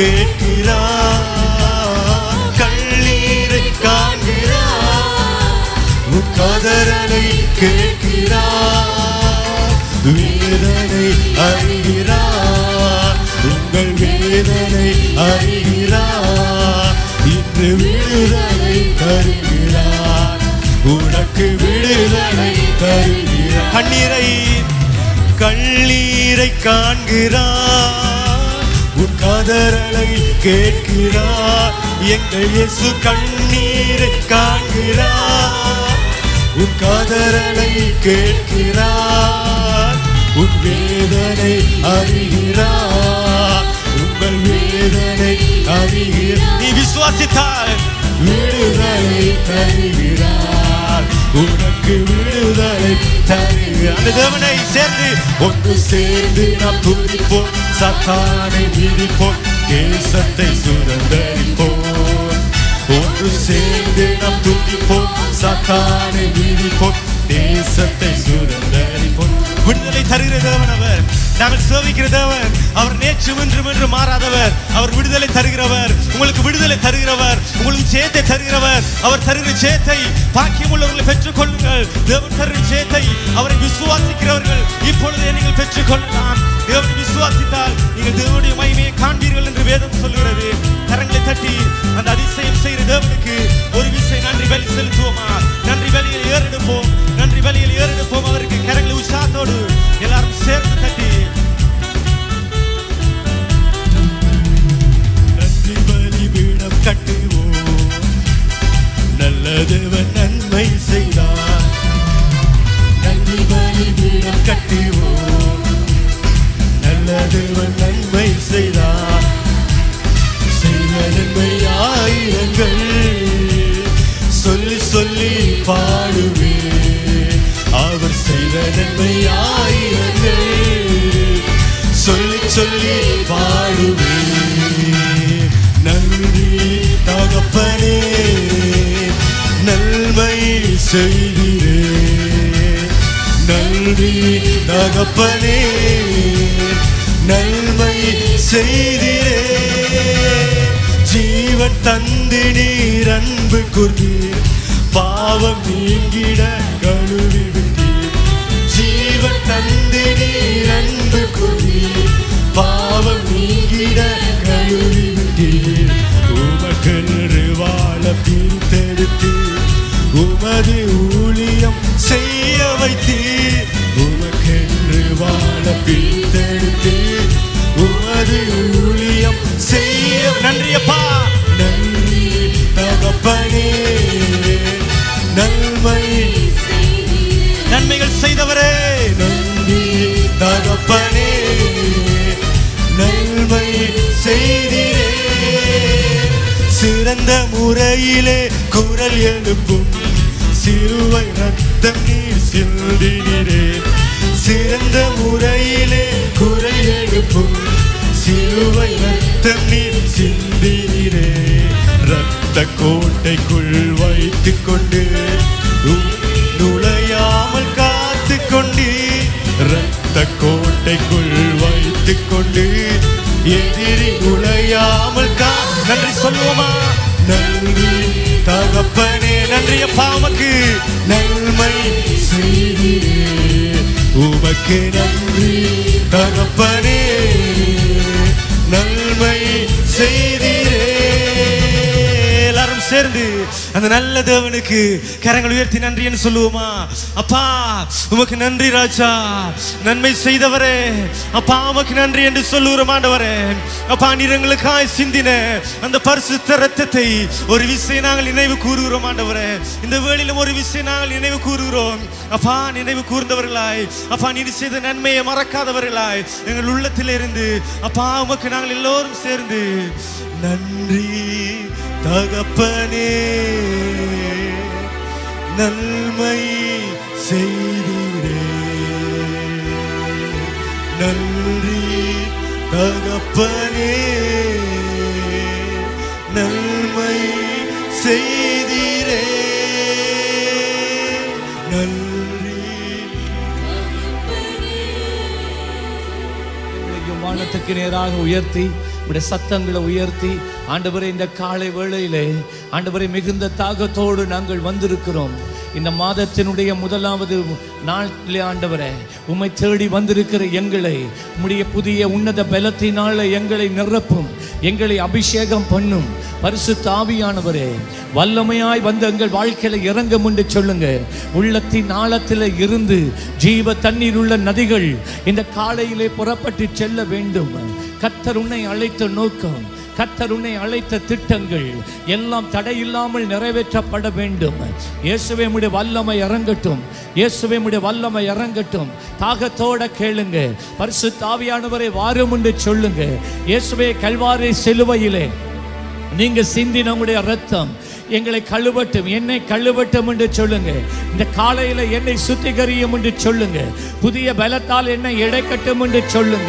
கேட்கிறார் கண்ணீரை காண்கிறார் உன் கதறலை கேட்கிறார் வேதனை அறிகிறார் உங்கள் வேதனை அறிகிறார் இன்று விடுதலை தருகிறார் உனக்கு விடுதலை தருகிறார் கண்ணீரை கண்ணீரை காண்கிறார் உன் கதறலை கேட்கிறார் எங்கள் இயேசு கண்ணீரை காண்கிறார் உன் கதறலை கேட்கிறார் உன் வேதனை அறிகிறார் உங்கள் வேதனை அறிகிறார் நீ விசுவாசித்தால் விடுதலை தருகிறார் உனக்கு விடுதலை தருகிறார் அந்த தேவனை சேர்ந்து ஒன்று சேர்ந்து நாம் துதிப்போம் சாத்தானை மிதிப்போம் தேசத்தை சுதந்தரிப்போம் ஒன்று சேர்ந்து நாம் துதிப்போம் சாத்தானை மிதிப்போம் தேசத்தை சுதந்தரிப்போம் விடுதலை தருகிற தேவன் அவர். நாங்கள் சேவிக்கிற தேவன் அவர் நேற்றும் இன்றும் என்று மாறாதவர். அவர் விடுதலை தருகிறவர், உங்களுக்கு விடுதலை தருகிறவர், உங்களுக்கு ஜெயத்தை தருகிறவர். அவர் தருகிற ஜெயத்தை பாக்கியம் உள்ளவர்களை பெற்றுக் கொள்ளுங்கள். தேவன் தருகிற ஜெயத்தை அவரை விசுவாசிக்கிறவர்கள் இப்பொழுதே நீங்கள் பெற்றுக் கொள்ளலாம். தேவனை விசுவாசித்தால் நீங்கள் தேவனுடைய மகிமையை காண்பீர்கள் என்று வேதம் சொல்கிறது. கரங்களை தட்டி அந்த அதிசயம் செய்கிற தேவனுக்கு ஒரு விசை நன்றி பலி செலுத்துவோமா? நன்றி பலியில் ஏறெடுப்போம், நன்றி பலியில் ஏறெடுப்போம். அவருக்கு கரங்களை உற்சாகத்தோடு எல்லாரும் சேர்ந்து தட்டி நன்றி பலி பீடம் கட்டுவோம். நல்ல தேவன் நன்மை செய்தார். நன்றி பலி பீடம் கட்டுவோம். நல்ல தேவன் நன்மை செய்தார். செய்த நன்மை ஆயிரங்கள் சொல்லி சொல்லி பாடுவே. அவர் செய்த நன்மை ஆயிரங்கள் சொல்லி சொல்லி பாடுவே. நன்றி தகப்பனே நன்மை செய்கிறே. நன்றி தகப்பனே நன்மை செய்கிறே. ஜீவன் தந்து நீர் அன்பு கூர்ந்தீர். பாவம் நீங்கிட கழுவி விட்டீர். ஜீவன் தந்து நீர் அன்பு கூர்ந்தீர். பாவம் நீங்கிட கழுவி விட்டீர். உமக்கென்று வாழ பிரித்தெடுத்து உமது ஊழியம் செய்ய வைத்தீர். உமக்கென்று வாழ பிரித்தெடுத்து உமது ஊழியம் செய்ய. நன்றி அப்பா, நன்றி தகப்பனே நன்மை நன்மைகள் செய்தவரே. நன்றி தகப்பனே நன்மை செய்தீரே. சிறந்த முறையிலே குரல் எழுப்பும் சிலுவை ரத்தம் நீர் சிந்தினீரே. சிறந்த முறையிலே குரல் எழுப்பும் சிலுவை ரத்தம் நீர் சிந்தினீரே. ரத்த கோட்டைக்குள் வைத்துக் கொண்டு நுழையாமல் காத்து கொண்டு. ரத்த கோட்டைக்குள் வைத்துக் கொண்டு எதிரி நுழையாமல் கா. நன்றி சொல்லுவோமா? நன்றி தகப்பனே நன்றி அப்பா உமக்கு நன்மை செய்தீரே. உமக்கு நன்றி தகப்பனே நன்மை செய்தீரே. எல்லாரும் சேர்ந்து அந்த நல்ல தேவனுக்கு கரங்கள் உயர்த்தி நன்றி என்று சொல்லுவோமா? அப்பா உமக்கு நன்றி ராஜா, நன்மை செய்தவரே. அப்பா உமக்கு நன்றி என்று சொல்லுகிறோம் ஆண்டவரே. அப்பா நீர் எங்களுக்காய் சிந்தின அந்த பரிசுத்த இரத்தத்தை ஒரு விஷயம் நாங்கள் நினைவு கூறுகிறோம் ஆண்டவரே. இந்த வேளையிலும் ஒரு விஷயம் நாங்கள் நினைவு கூறுகிறோம். அப்பா நினைவு கூர்ந்தவர்களாய், அப்பா நீர் செய்த நன்மையை மறக்காதவர்களாய் எங்கள் உள்ளத்தில் இருந்து அப்பா உமக்கு நாங்கள் எல்லோரும் சேர்ந்து நன்றி தகப்பனே நன்மை செய்தீரே. நன்றி தகப்பனே நன்மை செய்தீரே. நன்றி வானத்துக்கு நேராக உயர்த்தி உடைய சத்தங்களை உயர்த்தி ஆண்டவரே இந்த காலை வேளையிலே ஆண்டவரே மிகுந்த தாகத்தோடு நாங்கள் வந்திருக்கிறோம். இந்த மாதத்தினுடைய முதலாவது நாளிலே ஆண்டவரே உம்மை தேடி வந்திருக்கிற எங்களை உம்முடைய புதிய உன்னத பலத்தினால எங்களை நிரப்பும், எங்களை அபிஷேகம் பண்ணும். பரிசுத்த ஆவியானவரே வல்லமையாய் வந்து எங்கள் வாழ்க்கையில இறங்கும் என்று சொல்லுங்க. உள்ளத்தின் ஆழத்தில் இருந்து ஜீவ தண்ணீர் உள்ள நதிகள் இந்த காலையிலே புறப்பட்டு செல்ல வேண்டும். கர்த்தர் உன்னை அழைத்த நோக்கம், கர்த்தர் உன்னை அழைத்த திட்டங்கள் எல்லாம் தடையில்லாமல் நிறைவேற்றப்பட வேண்டும். இயேசுவே உம்முடைய வல்லமை இறங்கட்டும், இயேசுவே உம்முடைய வல்லமை இறங்கட்டும். தாகத்தோட கேளுங்க. பரிசுத்த ஆவியானவரே வாரும் என்று சொல்லுங்க. இயேசுவே கல்வாரி சிலுவையிலே நீங்க சிந்தின உங்களுடைய ரத்தம் எங்களை கழுவட்டும், என்னை கழுவட்டும் என்று சொல்லுங்க. இந்த காலையில என்னை சுத்திகரியும் என்று சொல்லுங்க. புதிய பலத்தால் என்னை இடைக்கட்டும் என்று சொல்லுங்க.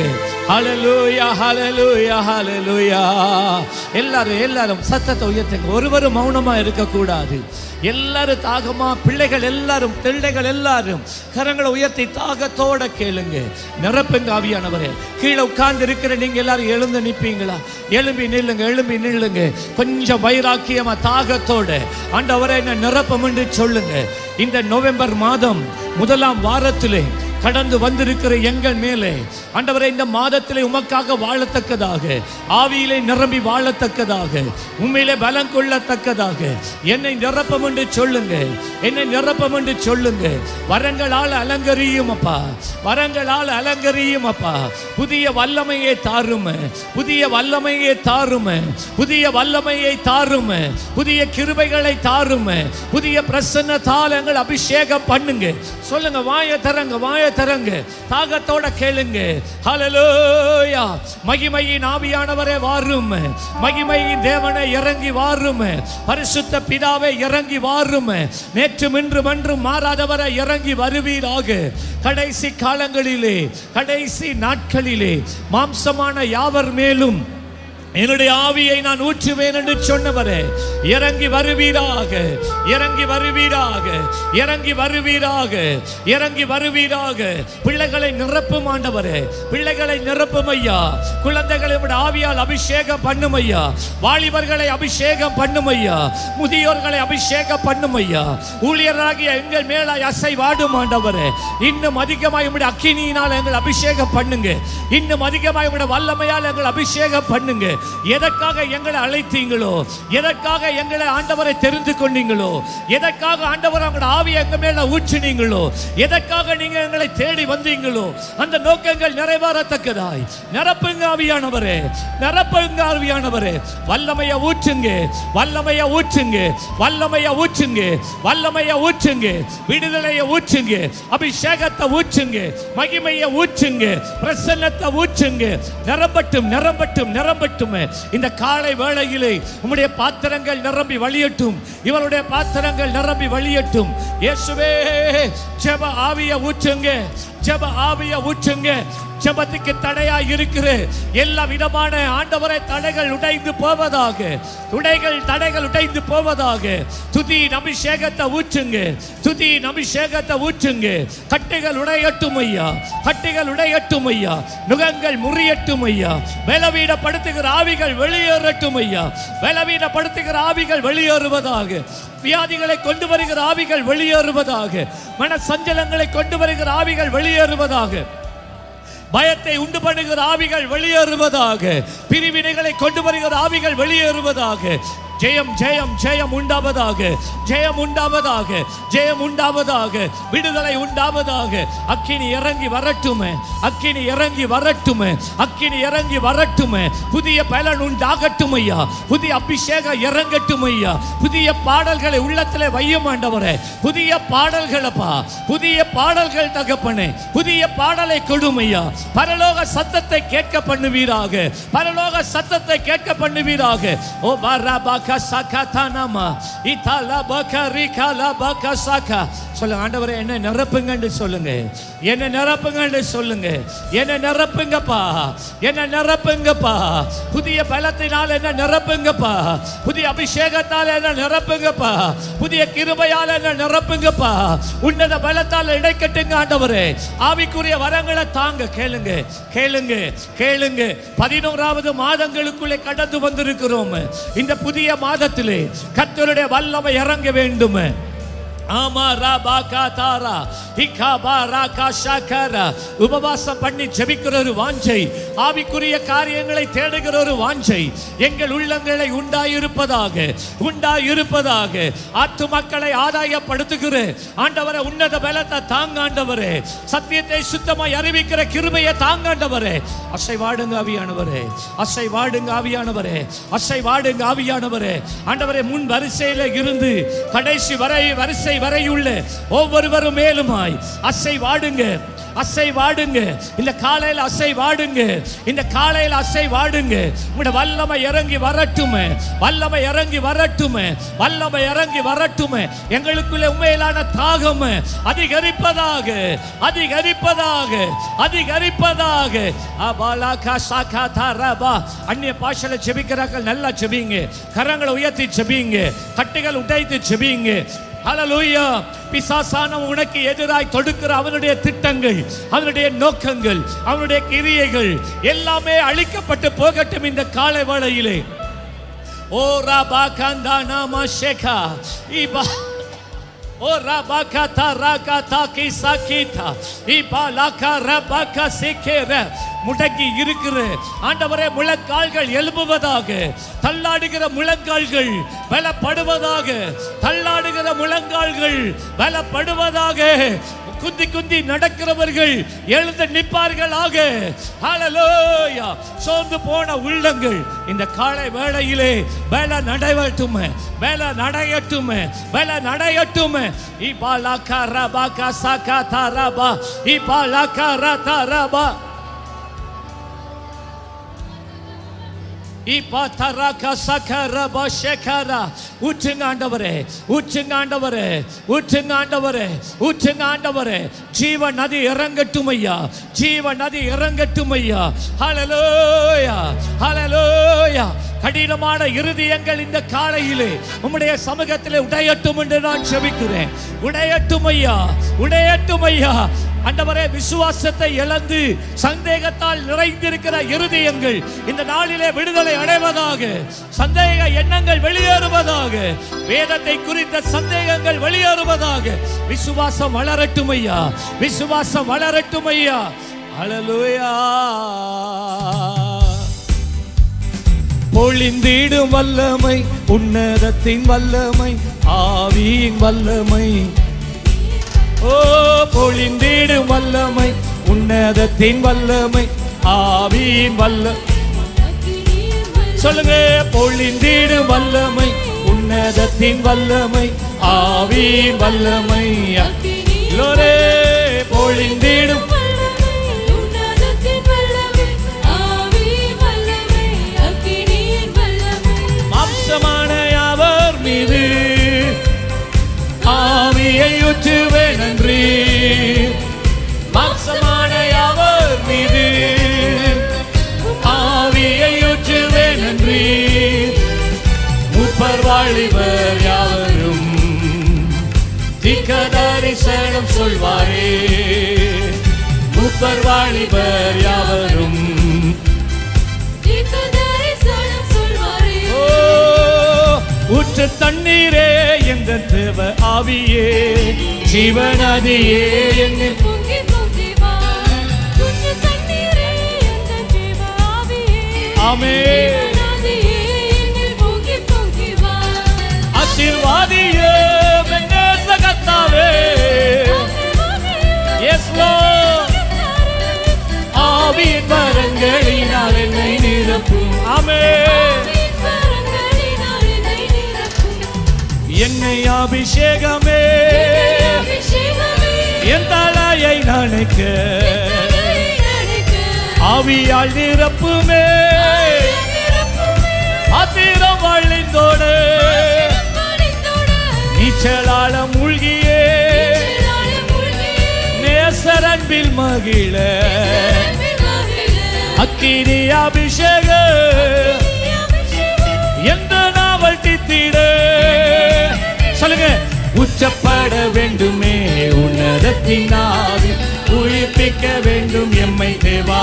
ஹல்லேலூயா ஹல்லேலூயா ஹல்லேலூயா. எல்லாரும் எல்லாரும் சத்தத்தை உயர்த்துங்க. ஒருவரும் மௌனமா இருக்கக்கூடாது. எல்லாரும் தாகமா, பிள்ளைகள் எல்லாரும், பிள்ளைகள் எல்லாரும் கரங்களை உயர்த்தி தாகத்தோட கேளுங்க. நிரப்புங்க ஆவியானவரே. கீழே உட்கார்ந்து இருக்கிற நீங்க எல்லாரும் எழுந்து நிற்பீங்களா? எழும்பி நில்லுங்க, எழும்பி நில்லுங்க. கொஞ்சம் வைராக்கியமா தாகத்தோட ஆண்டவரே என்ன நிரப்பம் என்று சொல்லுங்க. இந்த நவம்பர் மாதம் முதலாம் வாரத்திலே கடந்து வந்திருக்கிற எங்கள் மேலே ஆண்டவரே இந்த மாதத்திலே உமக்காக வாழத்தக்கதாக, ஆவியிலே நிரம்பி வாழத்தக்கதாக, உண்மையிலே பலம் கொள்ளத்தக்கதாக என்னை நிரப்பம் என்று சொல்லுங்க. என்னை நிரப்பம் என்று சொல்லுங்க. வரங்களால் அலங்கரியும் அப்பா, வரங்களால் அலங்கரியும் அப்பா. புதிய வல்லமையை தாரும், புதிய வல்லமையை தாரும், புதிய வல்லமையை தாரும், புதிய கிருபைகளை தாரும், புதிய பிரசன்னத்தால் எங்கள் அபிஷேகம் பண்ணுங்க. சொல்லுங்க, வாய தரங்க, வாய தரங்க, தாகத்தோட கேளுங்க. ஹல்லேலூயா. மகிமையின் ஆவியானவரே வாரும், மகிமையின் தேவனே இறங்கி வாரும், பரிசுத்த பிதாவே இறங்கி வாரும், நேற்றும் இன்றும் என்றும் மாறாதவரை இறங்கி வருவீராக. கடைசி காலங்களிலே, கடைசி நாட்களிலே மாம்சமான யாவர் மேலும் என்னுடைய ஆவியை நான் ஊற்றுவேன் என்று சொன்னவரே இறங்கி வருவீராக, இறங்கி வருவீராக, இறங்கி வருவீராக, இறங்கி வருவீராக. பிள்ளைகளை நிரப்பும் ஆண்டவரே, பிள்ளைகளை நிரப்பும் ஐயா. குழந்தைகளை ஆவியால் அபிஷேகம் பண்ணும் ஐயா. வாலிபர்களை அபிஷேகம் பண்ணும் ஐயா. முதியோர்களை அபிஷேகம் பண்ணும் ஐயா. ஊழியராகிய எங்கள் மேல அசை வாடும் ஆண்டவரே. இன்னும் அதிகமாய் உம்முடைய அக்கினியினால் எங்கள் அபிஷேகம் பண்ணுங்க. இன்னும் அதிகமாய் உம்முடைய வல்லமையால் எங்கள் அபிஷேகம் பண்ணுங்க. எதற்காக எங்களை அழைத்தீங்களோ, எதற்காக எங்களை ஆண்டவரை தெரிந்து கொண்டீங்களோ, எதற்காக ஆண்டவர் உங்களுடைய ஆவியை எங்க மேல ஊற்றினீங்களோ, எதற்காக நீங்க எங்களை தேடி வந்தீங்களோ அந்த நோக்கங்கள் நிறைவேறத்தக்கதாய் நிரப்புங்க ஆவியானவரே, நிரப்புங்க ஆவியானவரே. வல்லமையை ஊற்றுங்க, வல்லமையை ஊற்றுங்க, வல்லமையை ஊற்றுங்க, வல்லமையை ஊற்றுங்க, விடுதலையை ஊற்றுங்க, அபிஷேகத்தை ஊற்றுங்க, மகிமையை ஊற்றுங்க, பிரசன்னத்தை ஊற்றுங்க. நிரம்பட்டும், நிரம்பட்டும், நிரம்பட்டும். இந்த காலை வேளையிலே உம்முடைய பாத்திரங்கள் நிரம்பி வழியட்டும், இவருடைய பாத்திரங்கள் நிரம்பி வழியட்டும். இயேசுவே, ஜெப ஆவியை ஊற்றுங்க, ஜெப ஆவியை ஊற்றுங்க. ஜெபத்துக்கு தடையா இருக்கிற எல்லா விதமான ஆண்டவரை தடைகள் உடைந்து போவதாக, துடைகள் தடைகள் உடைந்து போவதாக. துதி அபிஷேகத்தை ஊற்றுங்க, துதி அபிஷேகத்தை ஊற்றுங்க. கட்டுகள் உடையட்டும் ஐயா, கட்டுகள் உடையட்டும் ஐயா. நுகங்கள் முறியட்டும் ஐயா. பலவீனப்படுத்துகிற ஆவிகள் வெளியேறட்டும் ஐயா. பலவீனப்படுத்துகிற ஆவிகள் வெளியேறுவதாக. வியாதிகளை கொண்டு வருகிற ஆவிகள் வெளியேறுவதாக. மன சஞ்சலங்களை கொண்டு வருகிற ஆவிகள் வெளியேறுவதாக. பயத்தை உண்டு பண்ணுகிற ஆவிகள் வெளியேறுவதாக. பிரிவினைகளை கொண்டு வருகிற ஆவிகள் வெளியேறுவதாக. ஜெயம் ஜெயம் ஜெயம் உண்டாவதாக, ஜெயம் உண்டாவதாக, ஜெயம் உண்டாவதாக, விடுதலை உண்டாவதாக. அக்கினி இறங்கி வரட்டுமே, அக்கினி இறங்கி வரட்டுமே, அக்கினி இறங்கி வரட்டுமே. புதிய பலன் உண்டாகட்டும் ஐயா, புதிய அபிஷேகம் இறங்கட்டும் ஐயா. புதிய பாடல்களை உள்ளத்திலே வையும் ஆண்டவரே, புதிய பாடல்களப்பா, புதிய பாடல்கள் தகப்பனே, புதிய பாடலை கொடும் ஐயா. பரலோக சத்தத்தை கேட்க பண்ணுவீராக, பரலோக சத்தத்தை கேட்க பண்ணுவீராக. ஓ பாராபா சொல்லுங்க, ஆண்டவரே என்ன நிரப்புங்க சொல்லுங்க, என்ன நிரப்புங்க சொல்லுங்க, என்ன நிரப்புங்கப்பா, என்ன நிரப்புங்கப்பா. புதிய பலத்தினால் என்ன நிரப்புங்கப்பா, புதிய அபிஷேகத்தால் என்ன நிரப்புங்கப்பா, புதிய கிருபையால் என்ன நிரப்புங்கப்பா. உன்னத பலத்தால் இடைக்கட்டுங்க ஆண்டவரே. ஆவிக்குரிய வரங்களை தாங்க. கேளுங்க, கேளுங்க, கேளுங்க. பதினோராவது மாதங்களுக்குள்ளே கடந்து வந்திருக்கிறோம். இந்த புதிய மாதத்திலே கர்த்தருடைய வல்லமை இறங்க வேண்டும். உபவாசம் பண்ணி ஜெபிக்கிற ஒரு வாஞ்சை, ஆவிக்குரிய காரியங்களை தேடுகிற ஒரு வாஞ்சை எங்கள் உள்ளங்களை உண்டாயிருப்பதாக, உண்டாயிருப்பதாக. ஆத்து மக்களை ஆதாயப்படுத்துகிற ஆண்டவரே உன்னத பலத்தை தாங்க ஆண்டவரே. சத்தியத்தை சுத்தமாய் அறிவிக்கிற கிருபையை தாங்க ஆண்டவரே. அசை வாடுங்க ஆவியானவரே, அசை வாடுங்க ஆவியானவரே, அசை வாடுங்க ஆவியானவரே. ஆண்டவரே, முன் வரிசையில இருந்து கடைசி வரை வரிசை வரையுள்ள ஒவ்வொருவரும் மேலுமாய் அசை வாடுங்க. அசைவாடுங்க, இந்த காலையில் அசைவாடுங்க, இந்த காலையில் அசைவாடுங்க. உங்களுடைய வல்லமை இறங்கி வரட்டும், வல்லமை இறங்கி வரட்டும், வல்லமை இறங்கி வரட்டும். எங்களுக்குள்ளே உண்மையிலான தாகம் அதிகரிப்பதாக, அதிகரிப்பதாக, அதிகரிப்பதாக. அபாலாகா சாகா தாரபா. அந்நிய பாஷையில ஜெபிக்கிறார்கள், நல்லா ஜெபிங்க, கரங்களை உயர்த்தி ஜெபிங்க, கட்டுகள் உடைத்து ஜெபிங்க. ஹல்லேலூயா. பிசாசான உனக்கு எதிராய் தொடுக்கிற அவனுடைய திட்டங்கள், அவனுடைய நோக்கங்கள், அவனுடைய கிரியைகள் எல்லாமே அழிக்கப்பட்டு போகட்டும் இந்த காலை வேளையிலே. ஓ ராபா கந்தா நாமா ஷேகா இபா ஓ ராபாகா தாராகா தாகி சாகிதா இபா லாகா ராபாகா சேகேர. முடங்கி இருக்கிற ஆண்டவரே முழங்கால்கள் எழும்புவதாக, தள்ளாடுகிற முழங்கால்கள் பலப்படுவதாக, தள்ளாடுகிற முழங்கால்கள் பலப்படுவதாக. குந்தி குந்தி நடக்கிறவர்கள் எழுந்து நிற்பார்களாக. ஹல்லேலூயா. சோர்ந்து போன உள்ளங்கள் இந்த காலை வேளையிலே பல நடையட்டும், பல நடையட்டும், பல நடையட்டும். இபாலகா ரபாகா சாகா தாரபா இபாலகா ரதரபா ஊற்றுங்க ஆண்டவரே, ஊற்றுங்க ஆண்டவரே, ஊற்றுங்க ஆண்டவரே, ஊற்றுங்க ஆண்டவரே. ஜீவ நதி இறங்கட்டும் ஐயா, ஜீவ நதி இறங்கட்டும் ஐயா. ஹல்லேலூயா, ஹல்லேலூயா. கடினமான இருதயங்கள் இந்த காலையிலே உம்முடைய சமூகத்திலே உடையட்டும் என்று நான் ஜெபிக்கிறேன். உடையட்டும் ஐயா, உடையட்டும் ஐயா. ஆண்டவரே, விசுவாசத்தை இழந்து சந்தேகத்தால் நிறைந்திருக்கிற இருதயங்கள் இந்த நாளிலே விடுதலை அடைவதாக, சந்தேக எண்ணங்கள் வெளியேறுவதாக, வேதத்தை குறித்த சந்தேகங்கள் வெளியேறுவதாக. விசுவாசம் வளரட்டும் ஐயா, விசுவாசம் வளரட்டும் ஐயா. ஹல்லேலூயா. பொழிந்திடும் வல்லமை, உன்னதத்தின் வல்லமை, ஆவியின் வல்லமை. ஓ பொழிந்திடும் வல்லமை, உன்னதத்தின் வல்லமை, ஆவியின் வல்லமை. சொல்லுங்க, பொழிந்திடும் வல்லமை, உன்னதத்தின் வல்லமை, ஆவியின் வல்லமை. லோரே பொழிந்திடும் மாம்சமான அவர் மீது ஆவியை ஊற்றுவேன் நன்றி. மாம்சமான அவர் மீது ஆவியை ஊற்றுவேன் நன்றி. மூப்பர் வாலிபர் யாவரும் தீர்க்க தரிசனம் சொல்வாரே. மூப்பர் வாலிபர் யாவரும் ஊற்று தண்ணீரே என்ற தேவ ஆவியே, ஜீவநதியே என்னில் பொங்கி பொங்கி வா. ஊற்று தண்ணீரே என்ற தேவ ஆவியே, ஆமென், ஜீவநதியே என்னில் பொங்கி பொங்கி வா. ஆசீர்வாதியே மென்னேச கர்த்தாவே, எஸ் லார்ட். ஆவியின் வரங்களினால் என்னை நிரப்பும். ஆமென். என்னை அபிஷேகமே, என் தலையை நனைக்க ஆவியால் நிரப்புமே. பாத்திரம் வழிந்தோடு நீச்சலால மூழ்கியே நேசரன்பில் மகிழ அக்கினி அபிஷேக எந்த நாவல் தித்திட. சொல்லுங்க, உச்சப்பட வேண்டுமே உன்னதத்தின் ஆவி, உயிர்ப்பிக்க வேண்டும் எம்மை தேவா.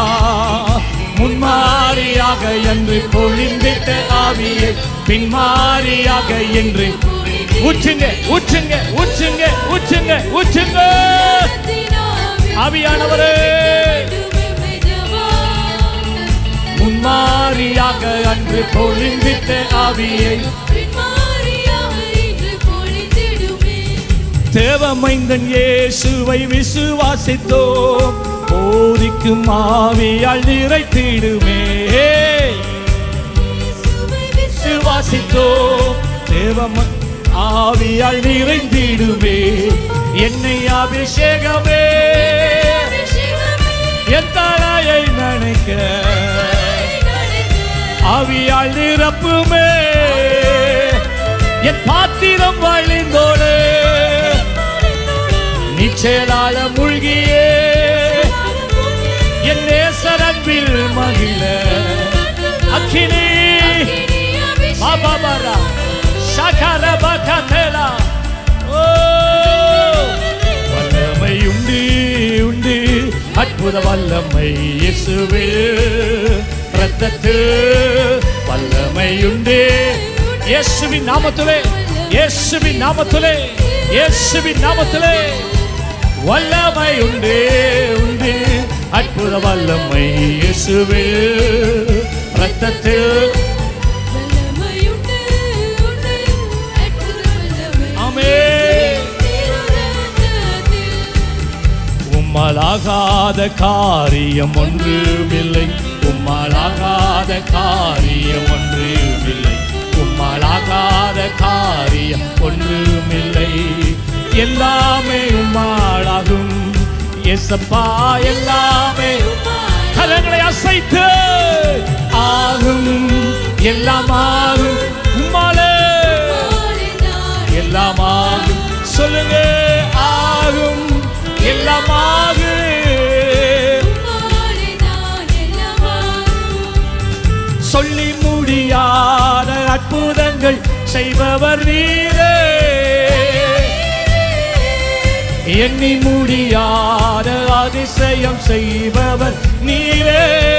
முன்மாரியாக என்று பொழிந்திட்ட ஆவியை பின்மாரியாக என்று ஊற்றுங்க, ஊற்றுங்க, ஊற்றுங்க, ஊற்றுங்க, ஊற்றுங்க. ஆவியானவரே, முன்மாரியாக அன்று பொழிந்திட்ட ஆவியை தேவமைந்தன் இயேசுவை விசுவாசித்தோம், போதிக்கும் ஆவியால் நிறைத்திடுமே. விசுவாசித்தோம், தேவம் ஆவியால் நிறைந்திடுமே. என்னை அபிஷேகமே, நினைக்க ஆவியால் நிரப்புமே என் பாத்திரம் வழிந்தோடு நிச்சயலால மூழ்கியே என் நேசரன்பில் மகிழ அக்கினி பாபாரா ஷகர பகதேலா ஓ வல்லமை உண்டு உண்டு அற்புத வல்லமை இயேசுவில் இரத்தத்தில் வல்லமை உண்டு இயேசுவின் நாமத்திலே இயேசுவின் நாமத்திலே இயேசுவின் நாமத்திலே வல்லமை உண்டு உண்டு அற்புத வல்லமை இயேசுவில் இரத்தத்தில் வல்லமை உண்டு உண்டு அற்புத வல்லமை ஆமென் உம்மாலாகாத காரியம் ஒன்றுமில்லை உம்மாலாகாத காரியம் ஒன்றுமில்லை உம்மாலாகாத காரியம் ஒன்றுமில்லை எல்லாமே உம்மாலாகும் இயேசப்பா எல்லாமே கரங்களை அசைத்து ஆகும் எல்லாம் ஆகும் உம்மாலே எல்லாம் ஆகும் சொல்லுங்க ஆகும் எல்லாம் ஆகும் சொல்லி முடியாத அற்புதங்கள் செய்பவர் நீரே எண்ணி முடியாத அதிசயம் செய்பவர் நீரே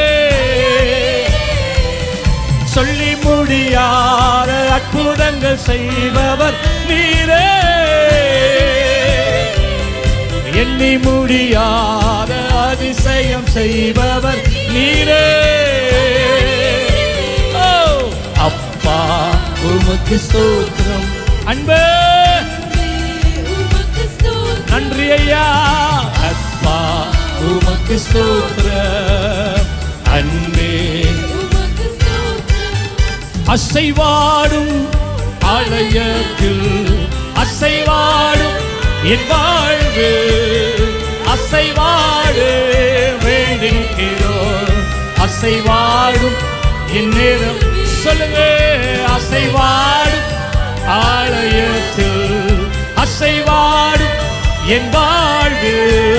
சொல்லி முடியாத அற்புதங்கள் செய்பவர் நீரே எண்ணி முடியாத அதிசயம் செய்பவர் நீரே அப்பா உமக்கு ஸ்தோத்திரம் அன்பே நன்றி ஐயா அப்பா உமக்கு ஸ்தோத்திரம் அன்பே அசைவாடும் ஆலயத்தில் அசைவாடும் என் வாழ்வு அசைவாடு வேண்டுகிறோம் அசைவாடும் என் நேரம் சொல்லுங்க அசைவாடும் ஆலயத்தில் அசைவாடும் என் வாழ்வு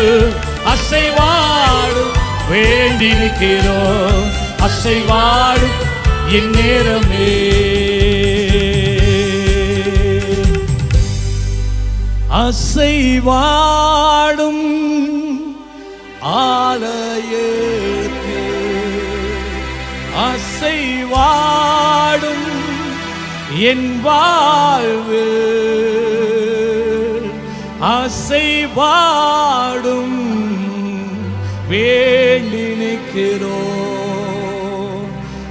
அசைவாடும் வேண்டியிருக்கிறோம் அசைவாடும் என் நேரமே அசைவாடும் ஆலயத்தில் அசைவாடும் என் வாழ்வு அசைவாடும் வேண்டி நிற்கிறோம்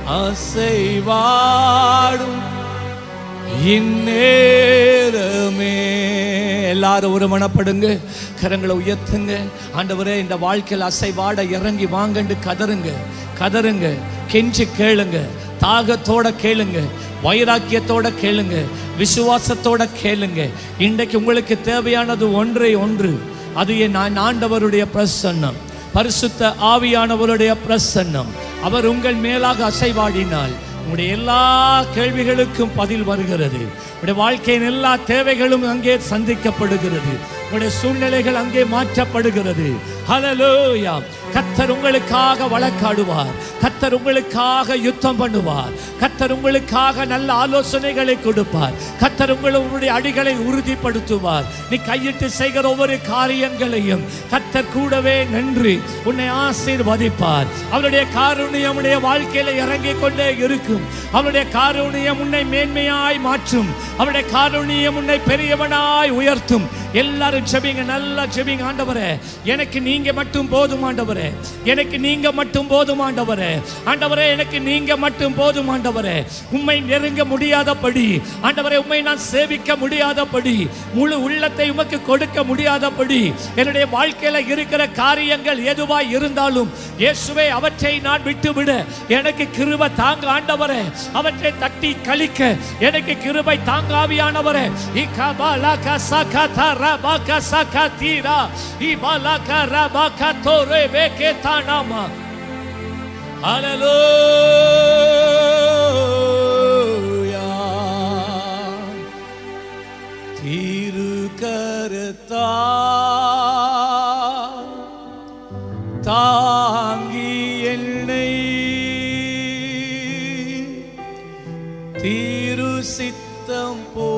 அசைவாடும் இந்நேரமே எல்லாரும் ஒரு மனப்படுங்க கரங்களை உயர்த்துங்க ஆண்டவரே இந்த வாழ்க்கையில் அசைவாட இறங்கி வாங்கண்டு கதறுங்க கதறுங்க கெஞ்சி கேளுங்க தாகத்தோட கேளுங்க வைராக்கியத்தோட கேளுங்க விசுவாசத்தோட கேளுங்க இன்றைக்கு உங்களுக்கு தேவையானது ஒன்றே ஒன்று அது என் ஆண்டவருடைய பிரசன்னம் பரிசுத்த ஆவியானவருடைய பிரசன்னம் அவர் உங்கள் மேலாக அசைவாடினால் உங்களுடைய எல்லா கேள்விகளுக்கும் பதில் வருகிறது உங்களுடைய வாழ்க்கையின் எல்லா தேவைகளும் அங்கே சந்திக்கப்படுகிறது உங்களுடைய சூழ்நிலைகள் அங்கே மாற்றப்படுகிறது ஹல்லேலூயா கர்த்தர் உங்களுக்காக வழக்காடுவார் கர்த்தர் உங்களுக்காக யுத்தம் பண்ணுவார் கர்த்தர் உங்களுக்காக நல்ல ஆலோசனைகளை கொடுப்பார் கர்த்தர் உங்களுடைய அடிகளை உறுதிப்படுத்துவார் நீ கையிட்டு செய்கிற ஒவ்வொரு காரியங்களையும் கர்த்தர் கூடவே நின்று உன்னை ஆசீர்வதிப்பார் அவருடைய காருண்யம் உன்னுடைய வாழ்க்கையில இறங்கி கொண்டே இருக்கும் அவருடைய காருண்யம் உன்னை மேன்மையாய் மாற்றும் அவருடைய காருண்யம் உன்னை பெரியவனாய் உயர்த்தும் எல்லாரும் ஜெபிங்க நல்லா ஜெபிங்க ஆண்டவரே எனக்கு நீங்க மட்டும் போதும் ஆண்டவரே எனக்கு நீங்க மட்டும் போதும் ஆண்டவரே ஆண்டவரே எனக்கு நீங்க மட்டும் போதும் ஆண்டவரே உம்மை நெருங்க முடியாதபடி ஆண்டவரே உம்மை நான் சேவிக்க முடியாதபடி முழு உள்ளத்தை உமக்கு கொடுக்க முடியாதபடி என்னுடைய வாழ்க்கையில இருக்கிற காரியங்கள் எதுவாய் இருந்தாலும் இயேசுவே அவற்றை நான் விட்டுவிட எனக்கு கிருபை தாங்க ஆண்டவரே அவற்றை தட்டி கழிக்க எனக்கு கிருபை தாங்க ஆவியானவரே இகபாலக சகதா ரபக சகதீரா இபாலக ரபக தோரே வேகே தானாமா ஹல்லேலூயா. திருக்கரத்தா தாங்கி என்னை திரு சித்தம் போ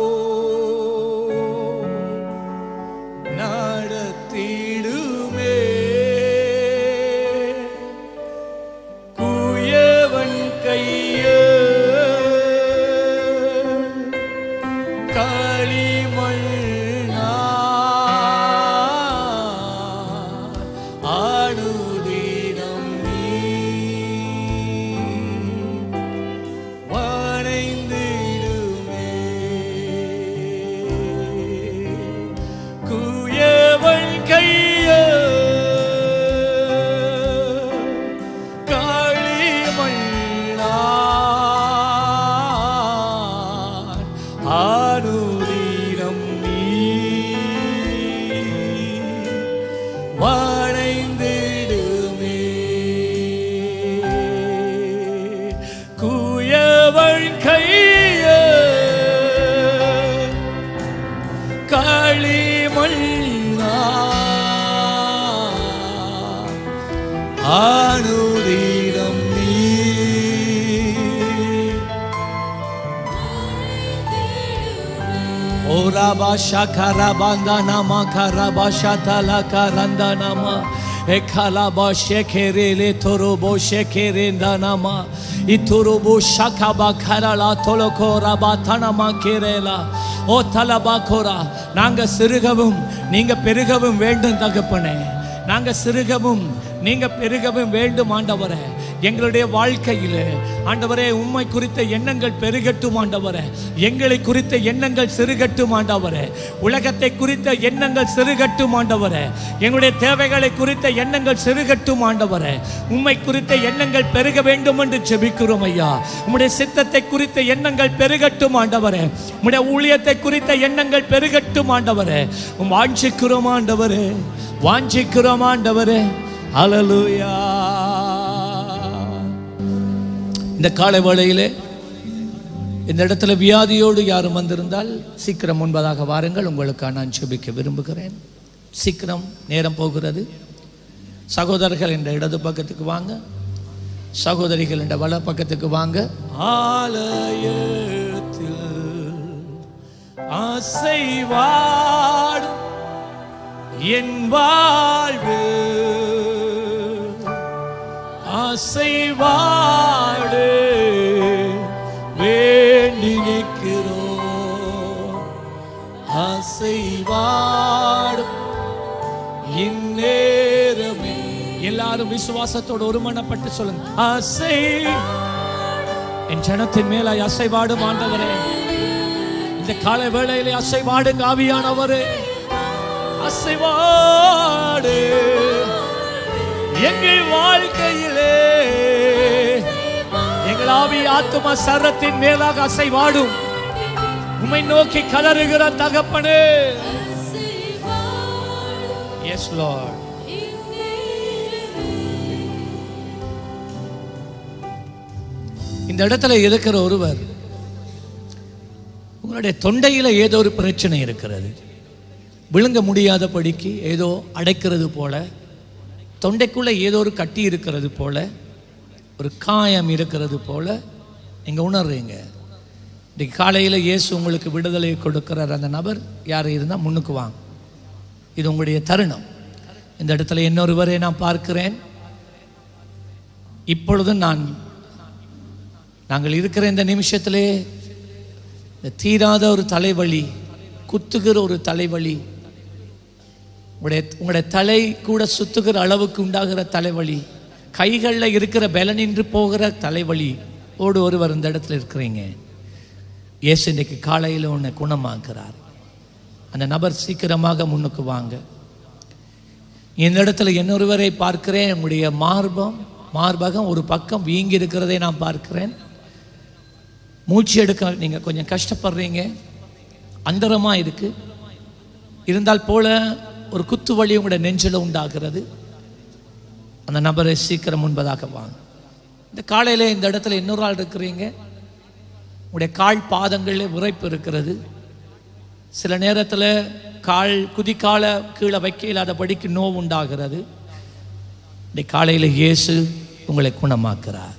நடத்திடுமே. குயவன் கைய களிமண்ணா ஆடுதினம் நீ வணைந்திடுமே. குயவன் கைய களிமண்ணா ஆடுதினம் நீ வணைந்திடுமே. குயவன் கைய களிமண்ணா ஆடுதினம் நீ ஓராபா ஷகரபந்தா நாமா கரபா ஷதலா கரந்தா நாமா எகலபா ஷெகெரேலே தோரோபோ ஷெகெரேந்தா நாமா இத்தோரோபோ ஷகபா கரலா தொலகோ ரபா தனமா கேரேலா ஓ தலபா கோரா. நாங்க சிறுகவும் நீங்க பெருகவும் வேண்டும் தகப்பனே. நாங்க சிறுகவும் நீங்க பெருகவும் வேண்டும் ஆண்டவரே. எங்களுடைய வாழ்க்கையில் ஆண்டவரே உம்மை குறித்த எண்ணங்கள் பெருகட்டும் ஆண்டவரே. எங்களை குறித்த எண்ணங்கள் சிறுகட்டும் ஆண்டவரே. உலகத்தை குறித்த எண்ணங்கள் சிறுகட்டும் ஆண்டவரே. எங்களுடைய தேவைகளை குறித்த எண்ணங்கள் சிறுகட்டும் ஆண்டவரே. உம்மை குறித்த எண்ணங்கள் பெருக வேண்டும் என்று ஜெபிக்கிறோம் ஐயா. உம்முடைய சித்தத்தை குறித்த எண்ணங்கள் பெருகட்டும் ஆண்டவரே. உம்முடைய ஊழியத்தை குறித்த எண்ணங்கள் பெருகட்டும் ஆண்டவரே. உம் வாஞ்சிக்கிறோம் ஆண்டவரே, வாஞ்சிக்கிறோம் ஆண்டவரே. ஹல்லேலூயா. இந்த காலை வேளையிலே இந்த இடத்துல வியாதியோடு யாரும் வந்திருந்தால் சீக்கிரம் முன்பதாக வாருங்கள். உங்களுக்கு நான் ஜெபிக்க விரும்புகிறேன். சீக்கிரம் நேரம் போகிறது. சகோதரர்கள் என்ற இடது பக்கத்துக்கு வாங்க, சகோதரிகள் என்ற வல பக்கத்துக்கு வாங்க. ஆலயத்தில் ஆசைவாடு என் வாழ்வு ஆசைவாடு வேண்டி நிற்கிறோம். ஆசைவாடு இந்நேரமே. எல்லாரும் விசுவாசத்தோடு ஒருமனப்பட்டு சொல்லுங்க. ஆசை என் ஜனத்தின் மேல அசைவாடும் ஆண்டவரே. இந்த காலை வேளையிலே அசைவாடுங்க ஆவியானவரே. அசைவாடு எங்கள் வாழ்க்கையிலே. எங்கள் ஆவி ஆத்துமா சரத்தின் மேலாக அசைவாடும். உம்மை நோக்கி கதறுகிற தகப்பனே. Yes lord. இந்த இடத்துல இருக்கிற ஒருவர் உங்களுடைய தொண்டையில ஏதோ ஒரு பிரச்சனை இருக்கிறது. விழுங்க முடியாதபடிக்கு ஏதோ அடைக்கிறது போல, தொண்டைக்குள்ள ஏதோ ஒரு கட்டி இருக்கிறது போல, ஒரு காயம் இருக்கிறது போல நீங்க உணர்றீங்க. இன்றைக்கு காலையில் இயேசு உங்களுக்கு விடுதலை கொடுக்கிறார். அந்த நபர் யார் இருந்தால் முன்னுக்கு வாங்க. இது உங்களுடைய தருணம். இந்த இடத்துல இன்னொருவரை நான் பார்க்கிறேன். இப்பொழுதும் நான் நாங்கள் இருக்கிற இந்த நிமிஷத்திலே இந்த தீராத ஒரு தலைவலி, குத்துகிற ஒரு தலைவலி, உங்களுடைய உங்களுடைய தலை கூட சுத்துகிற அளவுக்கு உண்டாகிற தலைவலி, கைகளில் இருக்கிற பலனின்றி போகிற தலைவலி ஓடு ஒருவர் இந்த இடத்துல இருக்கிறீங்க. இயேசு இன்றைக்கு காலையில் உன்னை குணமாக்குறார். அந்த நபர் சீக்கிரமாக முன்னுக்கு வாங்க. இந்த இடத்துல இன்னொருவரை பார்க்கிறேன். உங்களுடைய மார்பம் மார்பகம் ஒரு பக்கம் வீங்கி இருக்கிறதை நான் பார்க்கிறேன். மூச்சு எடுக்க நீங்கள் கொஞ்சம் கஷ்டப்படுறீங்க. அந்தரமாக இருக்கு இருந்தால் போல ஒரு குத்து வலி உங்களுடைய நெஞ்சில் உண்டாகிறது. அந்த நபரை சீக்கிரம் முன்பதாக வாங்க. இந்த காலையில் இந்த இடத்துல இன்னொரு ஆள் இருக்கிறீங்க, உங்களுடைய கால் பாதங்களில் விரைப்பு இருக்கிறது. சில நேரத்தில் கால் குதிக்கால கீழே வைக்க இல்லாதபடிக்கு நோவு உண்டாகிறது. இந்த காலையில் இயேசு உங்களை குணமாக்குறார்.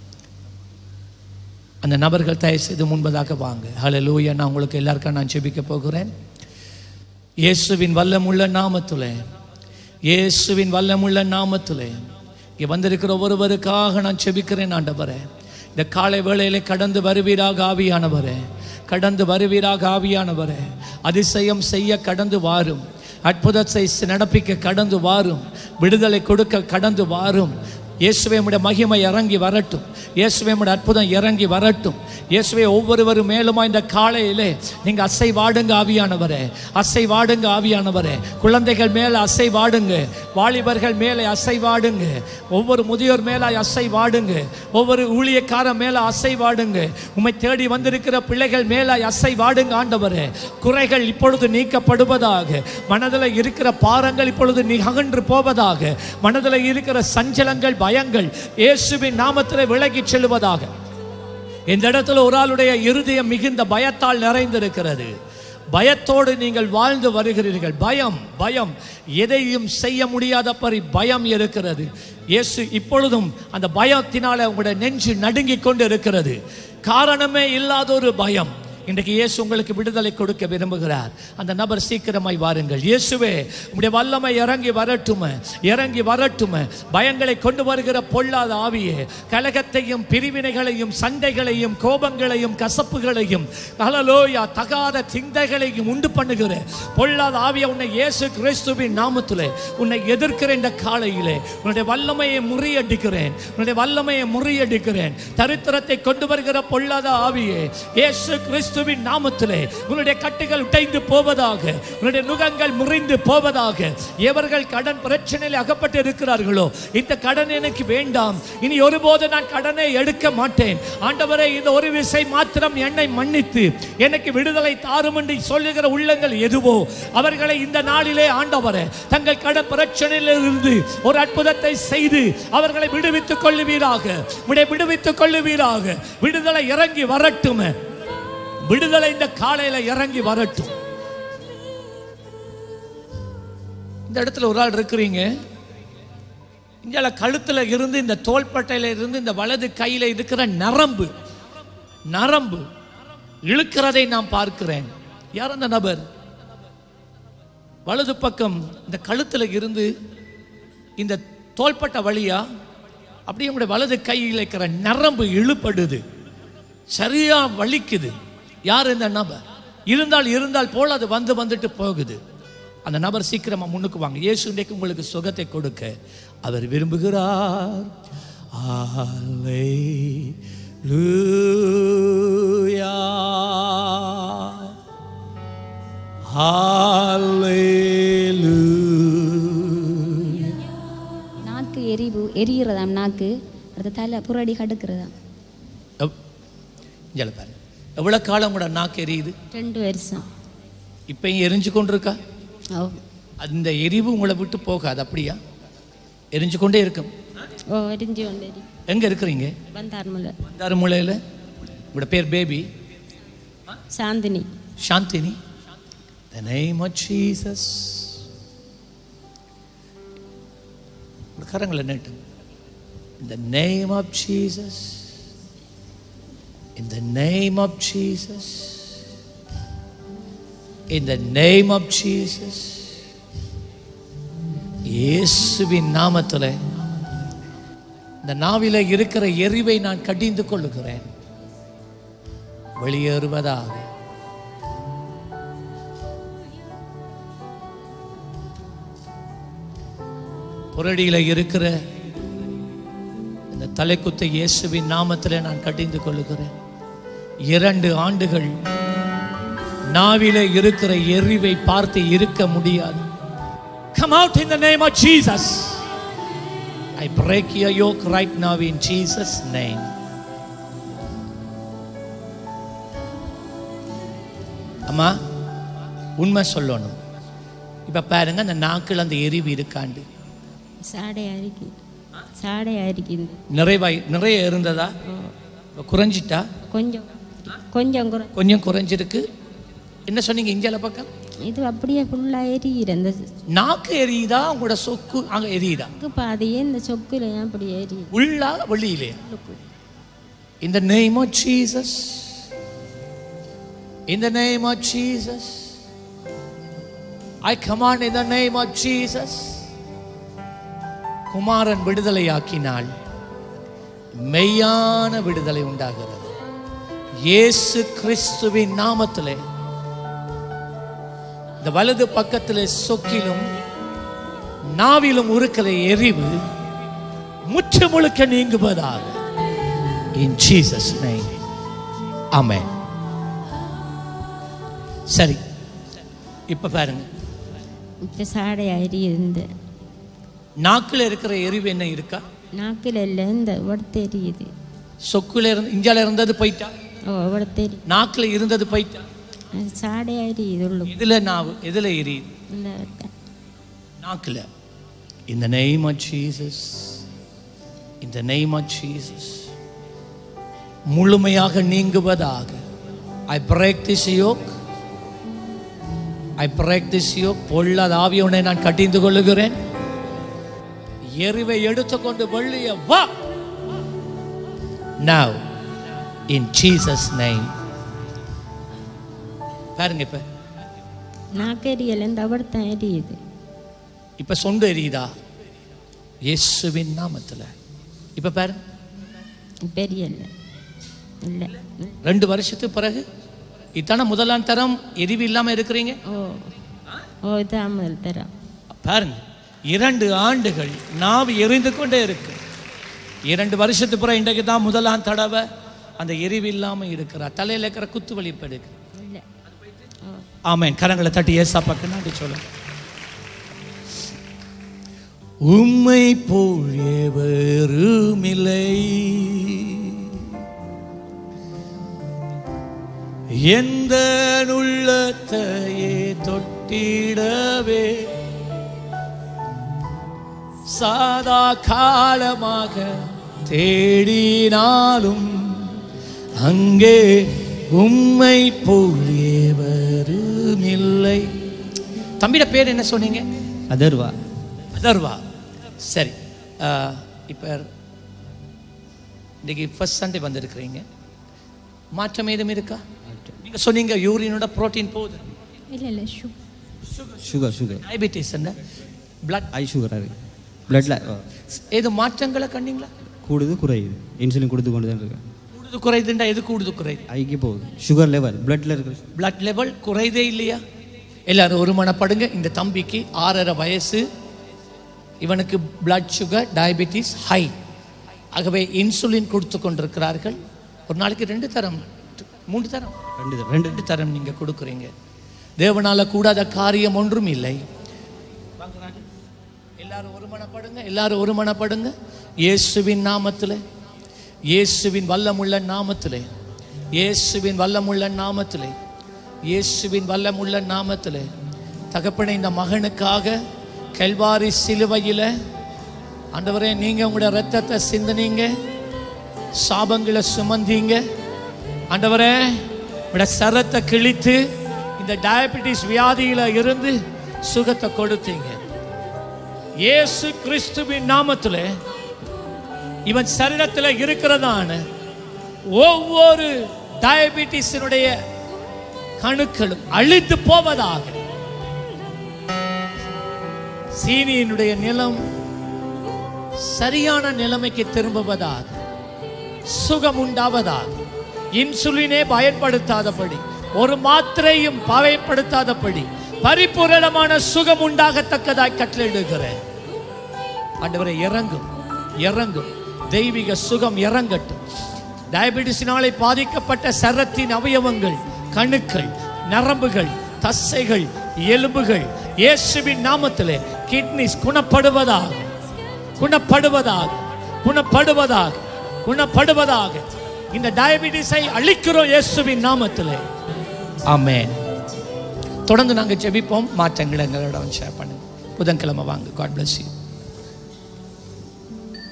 அந்த நபர்கள் தயவு செய்து முன்பதாக வாங்க. ஹல்லேலூயா. நான் உங்களுக்கு எல்லாருக்கும் நான் ஜெபிக்க போகிறேன். இயேசுவின் வல்லமுள்ள நாமத்திலே, இயேசுவின் வல்லமுள்ள நாமத்திலே இங்கே வந்திருக்கிற ஒருவருக்காக நான் ஜெபிக்கிறேன். ஆண்டவரே, இந்த காலை வேளையிலே கடந்து வருவீராக ஆவியானவரே, கடந்து வருவீராக ஆவியானவரே. அதிசயம் செய்ய கடந்து வாரும், அற்புதத்தை நடப்பிக்க கடந்து வாரும், விடுதலை கொடுக்க கடந்து வாரும். இயேசுவே உம்முடைய மகிமை இறங்கி வரட்டும். இயேசுவே உம்முடைய அற்புதம் இறங்கி வரட்டும். இயேசுவே ஒவ்வொருவரும் மேலுமா இந்த காலையிலே நீங்கள் அசை வாடுங்க ஆவியானவரே, அசை வாடுங்க ஆவியானவரே. குழந்தைகள் மேலே அசை வாடுங்க, வாலிபர்கள் மேலே அசை வாடுங்க, ஒவ்வொரு முதியோர் மேலே அசை வாடுங்க, ஒவ்வொரு ஊழியக்காரர் மேலே அசை வாடுங்க. உம்மை தேடி வந்திருக்கிற பிள்ளைகள் மேலே அசை வாடுங்க ஆண்டவரே. குறைகள் இப்பொழுது நீக்கப்படுவதாக, மனதில் இருக்கிற பாரங்கள் இப்பொழுது அகன்று போவதாக, மனதில் இருக்கிற சஞ்சலங்கள் பயங்கள் இயேசுவின் நாமத்திலே விலகி செல்வதாக. இந்த இடத்துல ஒரு ஆளுடைய இருதயம் மிகுந்த பயத்தால் நிறைந்திருக்கிறது. பயத்தோடு நீங்கள் வாழ்ந்து வருகிறீர்கள். பயம் பயம் எதையும் செய்ய முடியாத பரி பயம் இருக்கிறது. இயேசு இப்பொழுதும் அந்த பயத்தினால உங்களுடைய நெஞ்சு நடுங்கிக் கொண்டு இருக்கிறது. காரணமே இல்லாத ஒரு பயம். இன்றைக்கு இயேசு உங்களுக்கு விடுதலை கொடுக்க விரும்புகிறார். அந்த நபர் சீக்கிரமாய் வாருங்கள். இயேசுவே உம்முடைய வல்லமை இறங்கி வரட்டும், இறங்கி வரட்டும். பயங்களை கொண்டு வருகிற பொல்லாத ஆவியே, கலகத்தையும் பிரிவினைகளையும் சண்டைகளையும் கோபங்களையும் கசப்புகளையும் ஹல்லேலூயா தகாத சிந்தைகளையும் உண்டு பண்ணுகிற பொல்லாத ஆவியை உன்னை இயேசு கிறிஸ்துவின் நாமத்திலே உன்னை எதிர்க்கிற இந்த காலையிலே உன்னுடைய வல்லமையை முறியடிக்கிறேன், உன்னுடைய வல்லமையை முறியடிக்கிறேன். தரித்திரத்தை கொண்டு வருகிற பொல்லாத ஆவியே, இயேசு கிறிஸ்து நாமத்திலே உன்னுடைய கட்டுகள் உடைந்து போவதாக, உன்னுடைய நுகங்கள் முறிந்து போவதாக. எவர்கள் கடன் பிரச்சனையில் அகப்பட்டு இருக்கிறார்களோ, இந்த கடன் எனக்கு வேண்டாம், இனி ஒருபோது நான் கடனை எடுக்க மாட்டேன் ஆண்டவரே, இந்த ஒரு விசை மாத்திரம் என்னை மன்னித்து எனக்கு விடுதலை தாரும் என்று சொல்லுகிற உள்ளங்கள் எதுவோ அவர்களை இந்த நாளிலே ஆண்டவரே தங்கள் கடன் பிரச்சனையில் இருந்து ஒரு அற்புதத்தை செய்து அவர்களை விடுவித்துக் கொள்ளுவீராக, விடுவித்துக் கொள்ளுவீராக. விடுதலை இறங்கி வரட்டும், விடுதலை இந்த காலையில இறங்கி வரட்டும். இந்த இடத்துல ஒரு ஆள் இருக்கிறீங்க, இந்த கழுத்துல இருந்து இந்த தோள்பட்டையில இருந்து இந்த வலது கையில இருக்கிற நரம்பு நரம்பு இழுக்கிறதை நான் பார்க்கிறேன். யார் அந்த நபர்? வலது பக்கம் இந்த கழுத்துல இருந்து இந்த தோள்பட்டை வழியா அப்படியே உங்களுடைய வலது கையில் இருக்கிற நரம்பு இழுப்படுது, சரியா வலிக்குது. யார் இந்த நபர்? இருந்தால் இருந்தால் போல் அது வந்து வந்துட்டு போகுது. அந்த நபர் சீக்கிரமா முன்னுக்கு வாங்க. இயேசு இன்றைக்கு உங்களுக்கு சுகத்தை கொடுக்க அவர் விரும்புகிறார். ஹல்லேலூயா, ஹல்லேலூயா. நாக்கு எரிவு எரிகிறதாம், நாக்கு அடுத்த தலை புரடி கடுக்கிறதாம். இங்கே பாரு, எவ்வளோ காலம் கூட நாக்கு எரியுது? ரெண்டு வருஷம். இப்பயும் எரிஞ்சு கொண்டிருக்கா? ஓ, அந்த எரிவு உங்களை விட்டு போகாது, அப்படியா? எரிஞ்சு கொண்டே இருக்கும். ஓ, எரிஞ்சு கொண்டே. எங்க இருக்கிறீங்க? வந்தார்முலை. வந்தார்முலையில். உங்களோட பேர் baby? Chandini. Chandini. The name of Jesus. கரங்களை நேட்டு. In the name of Jesus. In the name of Jesus. In the name of Jesus. இயேசுவின் நாமத்திலே இந்த நாவிலே இருக்கிற எரிவை நான் கடிந்து கொள்ளுகிறேன், வெளியேறுவதாக. புரடியில இருக்கிற இந்த தலைக்குத்தை இயேசுவின் நாமத்திலே நான் கடிந்து கொள்ளுகிறேன். இரண்டு ஆண்டுகள் நாவிலே இருக்கிற எரிவை பார்த்து இருக்க முடியாது. Come out in the name of Jesus. I break your yoke right now in Jesus name. அம்மா, உண்மை சொல்லணும். இப்ப பாருங்க, அந்த நாக்கில் அந்த எரிவு இருக்காண்டு. சாடையா இருக்கு. சாடையா இருக்குது. நிறைவாய் நிறைய இருந்ததா? குறைஞ்சிட்டா? கொஞ்சம் கொஞ்சம் குறை கொஞ்சம் குறைஞ்சிருக்கு. என்ன சொன்னீங்க இஞ்சால பக்கம்? இது அப்படியே ஃபுல்லாக எரியுற இந்த நாக்கு எரியுதா? உங்களோட சொக்கு அங்கே எரியுதா? பாதையே இந்த சொக்குல அப்படி எரியுது. உள்ளா வெளியிலே? In the name of Jesus, in the name of Jesus, I command in the name of Jesus. குமாரன் விடுதலையாக்கினால் மெய்யான விடுதலை உண்டாகிறது. இயேசு கிறிஸ்துவின் நாமத்திலே இந்த வலது பக்கத்திலே சொக்கிலும் நாவிலும் இருக்கிற எரிவு முற்று முழுக்க நீங்குவதாக. In Jesus name. Amen. சரி, இப்ப பாருங்க. இப்ப சாடையா எரியுது. நாக்குல இருக்கிற எரிவு என்ன இருக்கா? நாக்குல இல்ல, இந்த உடத்து எரியுது. சொக்குல இருந்து இஞ்சால இருந்தது போயிட்டா? ஓ, உடத்து எரி. நாக்குல இருந்தது போயிட்டா? சாடையா எரியுது உள்ள. இதுல நாவு எதுல எரியுது? நாக்குல. In the name of Jesus, in the name of Jesus, முழுமையாக நீங்குவதாக. I break this yoke. I break this yoke. பொல்லாத ஆவியோனை நான் கட்டிந்து கொள்ளுகிறேன். எரிவை எடுத்துக்கொண்டு வெளியே வா. Now in Jesus name. பாருங்க, இப்ப நாக்கு எரியல, இந்த அவர்தான் எரியுது. இப்ப சொண்டு எரியுதா? இயேசுவின் நாமத்துல. இப்ப பாருங்க, பெரியல இல்ல. ரெண்டு வருஷத்துக்கு பிறகு இத்தனை முதலாம் தரம் எரிவு இல்லாம இருக்கிறீங்க. ஓ ஓ இதான் முதல் தரம். பாருங்க, இரண்டு ஆண்டுகள் நாவு எரிந்து கொண்டே இருக்கு. இரண்டு வருஷத்துக்கு பிறகு இன்றைக்கு தான் முதலாம் தடவை அந்த எரிவு இல்லாம இருக்கிறார். தலையில இருக்கிற குத்து வலி படுக்கு. ஆமென். கரங்களை தட்டி ஏசாப்பாக்கு நன்றி சொல்ல. உம்மை போல் எவருமில்லை, எந்த உள்ளத்தையே தொட்டிடவே சாதா காலமாக தேடினாலும் அங்கே உம்மை போல் எவரும் இல்லை. தம்பியோட பேர் என்ன சொன்னீங்க? அதர்வா. அதர்வா. சரி, இப்போ இன்னைக்கு ஃபர்ஸ்ட் சண்டே வந்திருக்கிறீங்க. மாற்றம் ஏதும் இருக்கா? நீங்க சொன்னீங்க யூரினோட புரோட்டீன் போகுது. இல்ல இல்ல, சுகர் சுகர் டயபிட்டிஸ் என்ன பிளட் ஐ சுகர் அது பிளட்ல ஏதோ மாற்றங்களை கண்டீங்களா? கூடுது குறையுது. இன்சுலின் கொடுத்து கொண்டு தான் இருக்கு. கூடுது குறையுதுண்டா? எது கூடுது குறையுது? ஐக்கு போகுது. சுகர் லெவல் பிளட்ல இருக்கிற பிளட் லெவல் குறையதே இல்லையா? எல்லாரும் ஒரு மனப்படுங்க. இந்த தம்பிக்கு ஆறரை வயசு, இவனுக்கு பிளட் சுகர் டயபிட்டிஸ் ஹை. ஆகவே இன்சுலின் கொடுத்து கொண்டிருக்கிறார்கள். ஒரு நாளைக்கு ரெண்டு தரம் மூன்று தரம் ரெண்டு ரெண்டு ரெண்டு தரம் நீங்க கொடுக்குறீங்க. தேவனால கூடாத காரியம் ஒன்றும் இல்லை. எல்லாரும் ஒரு மனப்படுங்க. எல்லாரும் ஒரு மனப்படுங்க. இயேசுவின் நாமத்திலே, இயேசுவின் வல்லமுள்ள நாமத்திலே, இயேசுவின் வல்லமுள்ள நாமத்திலே, இயேசுவின் வல்லமுள்ள நாமத்திலே தகப்பனே, இந்த மகனுக்காக கல்வாரி சிலுவையில் ஆண்டவரே நீங்க உங்களுடைய ரத்தத்தை சிந்தினீங்க, சாபங்களை சுமந்தீங்க. ஆண்டவரே உங்களுடைய சரத்தை கிழித்து இந்த டயபிட்டிஸ் வியாதியில இருந்து சுகத்தை கொடுத்தீங்க. இயேசு கிறிஸ்துவின் நாமத்திலே இவன் சரீரத்தில் இருக்கிறதான ஒவ்வொரு டயபிட்டிஸினுடைய கணுக்களும் அழித்து போவதாக. சீனியினுடைய நிலம் சரியான நிலைமைக்கு திரும்புவதாக, சுகம் உண்டாவதாக, இன்சுலினே பயன்படுத்தாதபடி, ஒரு மாத்திரையும் பயன்படுத்தாதபடி பரிபூரணமான சுகம் உண்டாகத்தக்கதாய் கட்டளையிடுகிறேன். ஆண்டவரே இறங்கும், இறங்கும், தெய்வீக சுகம் இறங்கட்டும். டயபிட்டிஸினாலே பாதிக்கப்பட்ட சரத்தின் அவயவங்கள், கணுக்கள், நரம்புகள், தசைகள், எலும்புகள் இயேசுவின் நாமத்திலே கிட்னிஸ் குணப்படுவதாக, குணப்படுவதாக, குணப்படுவதாக, குணப்படுவதாக. இந்த டயபிட்டிஸை அழிக்கிறோம் இயேசுவின் நாமத்திலே. ஆமென். தொடர்ந்து நாங்கள் ஜெபிப்போம். மாற்றங்களை எங்களோட ஷேர் பண்ணுங்க. புதன்கிழமை வாங்க. God bless you.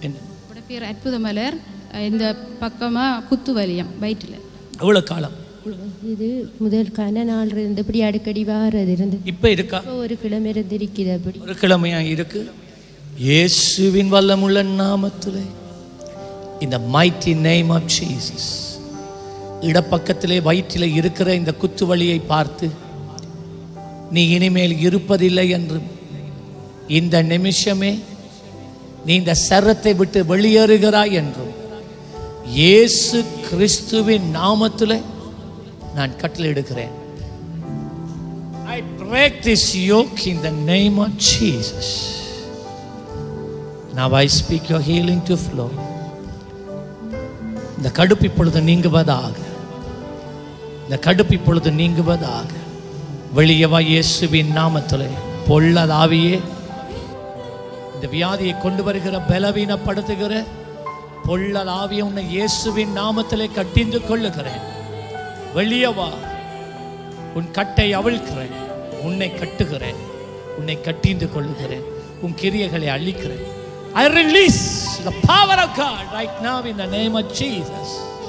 என்ன என்னோட பேர் அற்புத மலர். இந்த பக்கமாக குத்து வலியம் வயிற்றில். எவ்வளோ காலம்? இது முதல் கன நாள் இருந்து இப்படி அடிக்கடி வாரது இருந்து இப்போ இருக்கா? ஒரு கிழமை இருந்து இருக்குது. அப்படி ஒரு கிழமையா இருக்கு. இயேசுவின் வல்லமுள்ள நாமத்திலே, இந்த mighty name of Jesus, இடப்பக்கத்திலே வயிற்றிலே இருக்கிற இந்த குத்து வலியை பார்த்து நீ இனிமேல் இருப்பதில்லை என்றும், இந்த நிமிஷமே நீ இந்த சரத்தை விட்டு வெளியேறுகிறாய் என்றும் இயேசு கிறிஸ்துவின் நாமத்திலே நான் கட்டளையிடுகிறேன். I break this yoke in the name of Jesus. Now I speak your healing to flow. இந்த கடுப்பு இப்பொழுது நீங்குவதாக, இந்த கடுப்பு இப்பொழுது நீங்குவதாக. வெளியே வா இயேசுவின் நாமத்திலே. பொல்லாதாவியே, இந்த வியாதியை கொண்டு வருகிற பலவீனப்படுத்துகிற பொல்லாதாவியை உன்னை இயேசுவின் நாமத்திலே கட்டிந்து கொள்ளுகிறேன். வெளியே வா. உன் கட்டை அவிழ்க்கிறேன், உன்னை கட்டுகிறேன், உன்னை கட்டிந்து கொள்ளுகிறேன், உன் கிரியைகளை அழிக்கிறேன். I release the power of God right now in the name of Jesus.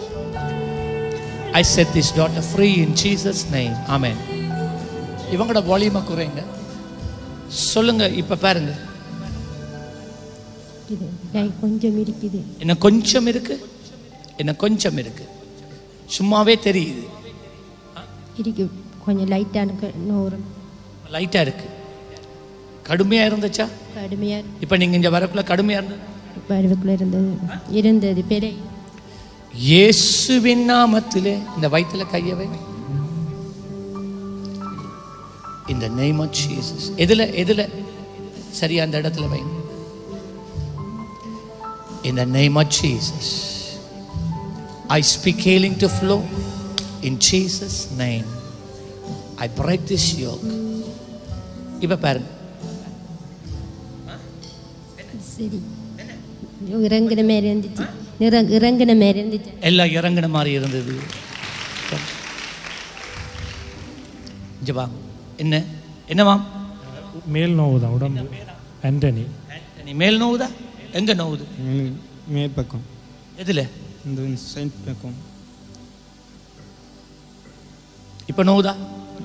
I set this daughter free in Jesus name. Amen. இவங்களோட வால்யூமை குறைங்க. சொல்லுங்க. இப்ப பாருங்க. கொஞ்சம் இருக்குது. என்ன கொஞ்சம் இருக்கு? என்ன கொஞ்சம் இருக்கு? சும்மாவே தெரியுது. இருக்கு. கொஞ்சம் லைட்டாக நோரம். லைட்டா இருக்கு. கடுமையா இருந்துச்சா? கடுமையா. இப்ப நீங்க இங்க வரக்குள்ள கடுமையா இருந்தது? வரக்குள்ள இருந்தது இருந்தது பெரிய. இயேசுவின் நாமத்திலே இந்த வயித்துல கையை வை. In the name of Jesus. எதுல எதுல சரியா அந்த இடத்துல வை. In the name of Jesus. I speak healing to flow in Jesus name. I break this yoke. இப்ப பாருங்க. சரி. இறங்குன மாதிரி இருந்துச்சு. இறங்குன மாதிரி இருந்துச்சு. எல்லாம் இறங்குன மாதிரி இருந்தது. ஜபா என்ன என்னவா? மேல் நோவுதா உடம்பு. ஆண்டனி. ஆண்டனி மேல் நோவுதா? எங்க நோவுது? மேல் பக்கம். எதுல? இந்த சைட் பக்கம். இப்ப நோவுதா?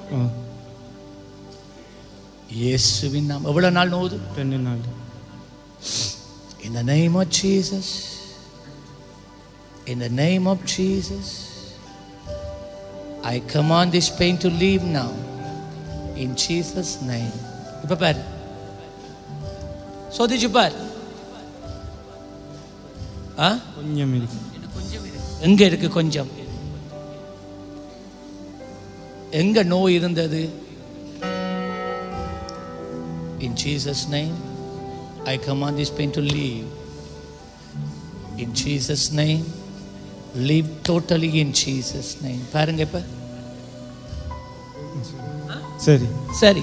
இயேசுவின் நாமம். எவ்வளவு நாள் நோவுது? ரெண்டு நாள். In the name of Jesus. In the name of Jesus. I command this pain to leave now. In Jesus name. இப்ப பாரு. சோதிச்சு பாரு. ஆ? கொஞ்சம் இருக்கு. எங்க இருக்கு கொஞ்சம்? எங்க நோய் இருந்தது? In Jesus name I command this pain to leave. In Jesus name leave totally in Jesus name. பாருங்க இப்ப. சரி சரி.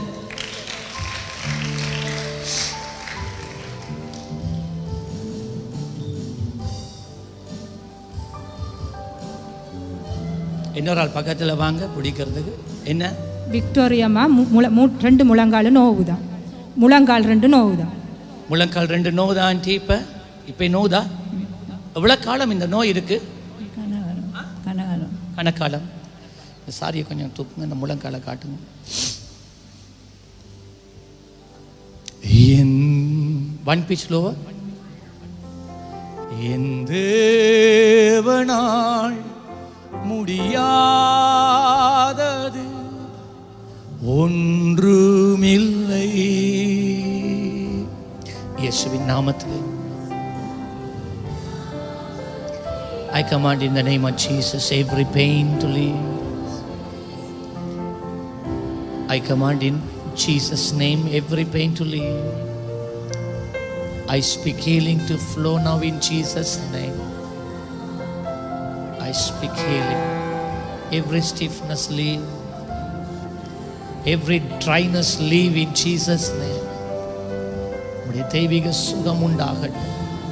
இன்னொரு ஆள் பக்கத்தில் வாங்க பிடிக்கிறதுக்கு. என்ன? விக்டோரியாமா ரெண்டு முழங்கால் நோவுதான். முழங்கால் ரெண்டு நோவுதான். முழங்கால் ரெண்டு நோவுதா ஆண்டி? இப்போ இப்போ நோவுதா? எவ்வளோ காலம் இந்த நோய் இருக்கு? கனகாலம். கணக்காலம். இந்த சாரியை கொஞ்சம் தூக்குங்க, இந்த முழங்காலை காட்டுங்க. என் ஒன் பீச் லோவா. என் தேவனால் முடியாதது ஒன்றுமில்லை. இயேசுவின் நாமத்தில் I command in the name of Jesus every pain to leave. I command in Jesus' name every pain to leave. I speak healing to flow now in Jesus' name. I speak healing. Every stiffness leave. Every dryness leave in Jesus' name. உடைய தெய்வீக சுகம் உண்டாகட்டும்.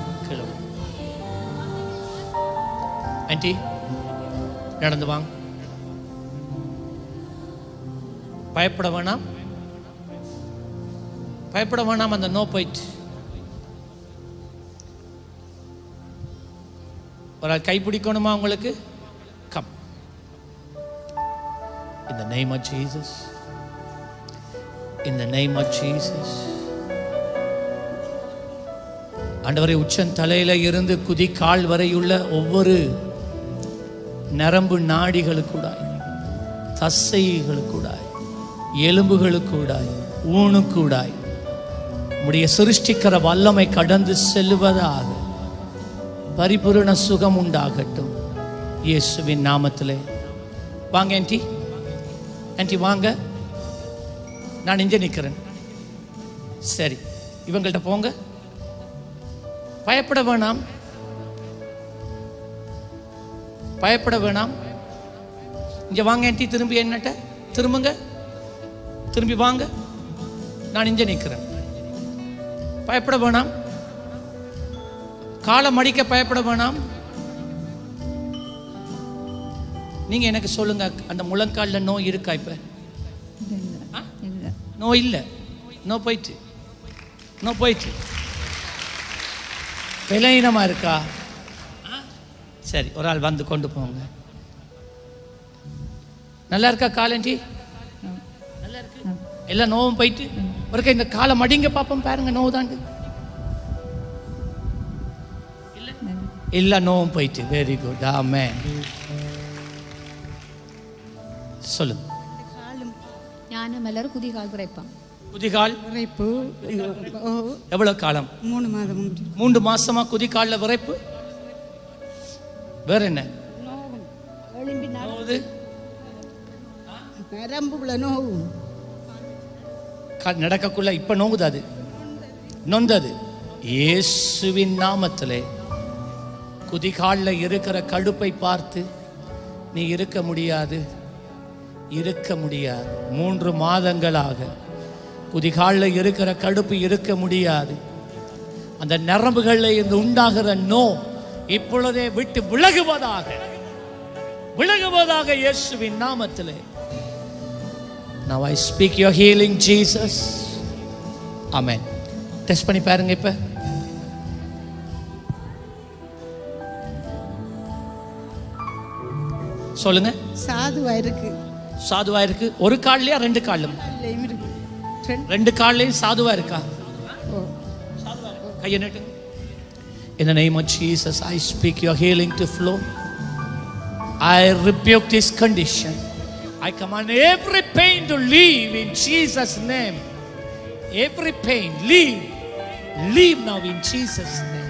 Aunty நடந்து வாங்க. பயப்பட வேணாம், பயப்பட வேணாம். அந்த நோ போயிட்டு ஒரு கை பிடிக்கணுமா உங்களுக்கு? Come. In the name of Jesus. In the name of Jesus. ஆண்டவரே, உச்சன் தலையில இருந்து குதி கால் வரையுள்ள ஒவ்வொரு நரம்பு நாடிகளுக்கூடாய், தசைகளுக்கூடாய், எலும்புகளுக்கூடாய், ஊனுக்கூடாய் உம்முடைய சிருஷ்டிக்கிற வல்லமை கடந்து செல்லுவதாக பரிபூரண சுகம் உண்டாகட்டும் இயேசுவின் நாமத்திலே. வாங்க ஆன்ட்டி, ஆன்ட்டி வாங்க, நான் இங்கே நிற்கிறேன். சரி, இவங்கள்ட்ட போங்க, பயப்பட வேணாம், பயப்பட வேணாம். இங்கே வாங்க ஆன்ட்டி, திரும்பி என்னட்ட திரும்புங்க, திரும்பி வாங்க, நான் இங்கே நிற்கிறேன். பயப்பட வேணாம், காலை மடிக்க பயப்பட வேணாம். நீங்க எனக்கு சொல்லுங்க, அந்த முழங்காலில் நோய் இருக்கா? இப்ப நோய் இல்லை, நோ போயிட்டு, நோ போயிட்டு. விலையினமா இருக்கா? சரி, ஒரு ஆள் வந்து கொண்டு போங்க. நல்லா இருக்கா காலஞ்சி? நல்லா இருக்கு, எல்லா நோவும் போயிட்டு. ஒரு இந்த காலை மடிங்க பாப்போம், பாருங்க நோவு தாண்டு இல்ல, நோவும் போயிட்டு. Very good, amen. சொல்லுங்க. ஞானமலர் குதிகால் குறைப்பான். குதிகால் விரைப்பு எவ்வளவு காலம்? மூணு மாதம். மூன்று மாசமா குதிகால்ல விரைப்பு. வேற என்ன? நரம்புல நோவு. நடக்கக்குள்ள இப்ப நோவுது, அது நொந்தது. இயேசுவின் நாமத்திலே குதிகாலில் இருக்கிற கடுப்பை பார்த்து நீ இருக்க முடியாது, இருக்க முடியாது. மூன்று மாதங்களாக குதிகாலில் இருக்கிற கடுப்பு இருக்க முடியாது. அந்த நரம்புகளில் இருந்து உண்டாகிற நோ இப்பொழுதே விட்டு விலகுவதாக, விலகுவதாக இயேசுவின் நாமத்திலே. Now I speak your healing, Jesus. Amen. Test பண்ணி பாருங்க. இப்ப சொல்லுங்க. சாதுவா இருக்கு. சாதுவா இருக்கு. ஒரு கால்லையா ரெண்டு காலும்? ரெண்டு கால்லையும் சாதுவா இருக்கா? கையை நீட்டு. In the name of Jesus, I speak your healing to flow. I rebuke this condition. I command every pain to leave in Jesus' name. Every pain, leave. Leave now in Jesus' name.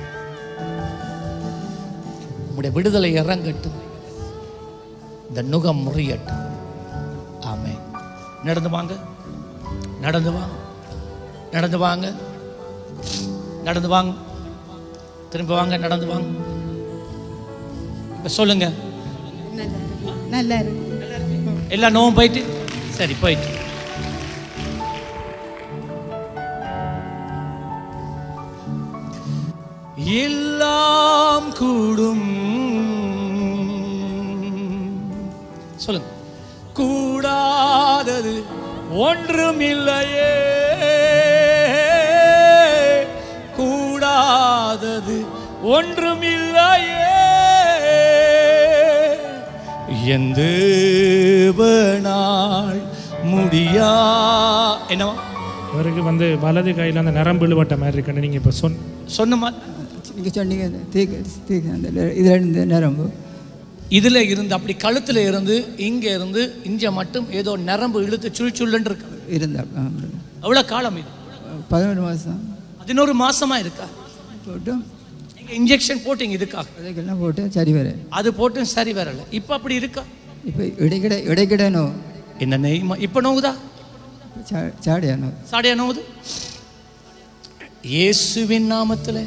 உம்முடைய விடுதலை இறங்கட்டும், இந்த நுகம் முறியட்டும். ஆமென். நடந்து வாங்க, நடந்து வாங்க, நடந்து வாங்க, நடந்து வாங்க, திரும்ப வாங்க, நடந்து வாங்க. இப்ப சொல்லுங்க. நல்லா இருக்கு. எல்லா நோவும் போயிட்டு. சரி, போயிட்டு. எல்லாம் கூடும். சொல்லுங்க. கூடாதது ஒன்றும் இல்லையே, கூடாதது ஒன்றும் இல்லையே, என் தேவனால் முடியா. என்னவா? அவருக்கு வந்து வலது கையில் அந்த நரம்பு இழுவட்ட மாதிரி இருக்குன்னு நீங்கள் இப்போ சொன்ன சொன்னமா நீங்கள் சொன்னீங்க. இதில் இருந்து நரம்பு இதில் இருந்து அப்படி கழுத்தில் இருந்து இங்கே இருந்து இங்கே மட்டும் ஏதோ நரம்பு இழுத்து சுள் சுள்ளுன்னு இருக்கு. இருந்தா எவ்வளோ காலம் இது? பதினோரு மாதம். பதினோரு மாசமா இருக்கா? போட்டு நீங்கள் இன்ஜெக்ஷன் போட்டிங்க இதுக்காக? அதுக்கெல்லாம் போட்டு சரி வர. அது போட்டும் சரி வரல. இப்போ அப்படி இருக்கா? இப்போ இடைக்கிட இடைக்கிட நோ. என்ன நெய்மா? இப்போ நோவுதா? சாடியா நோ. சாடியா நோவுது. இயேசுவின் நாமத்தில்,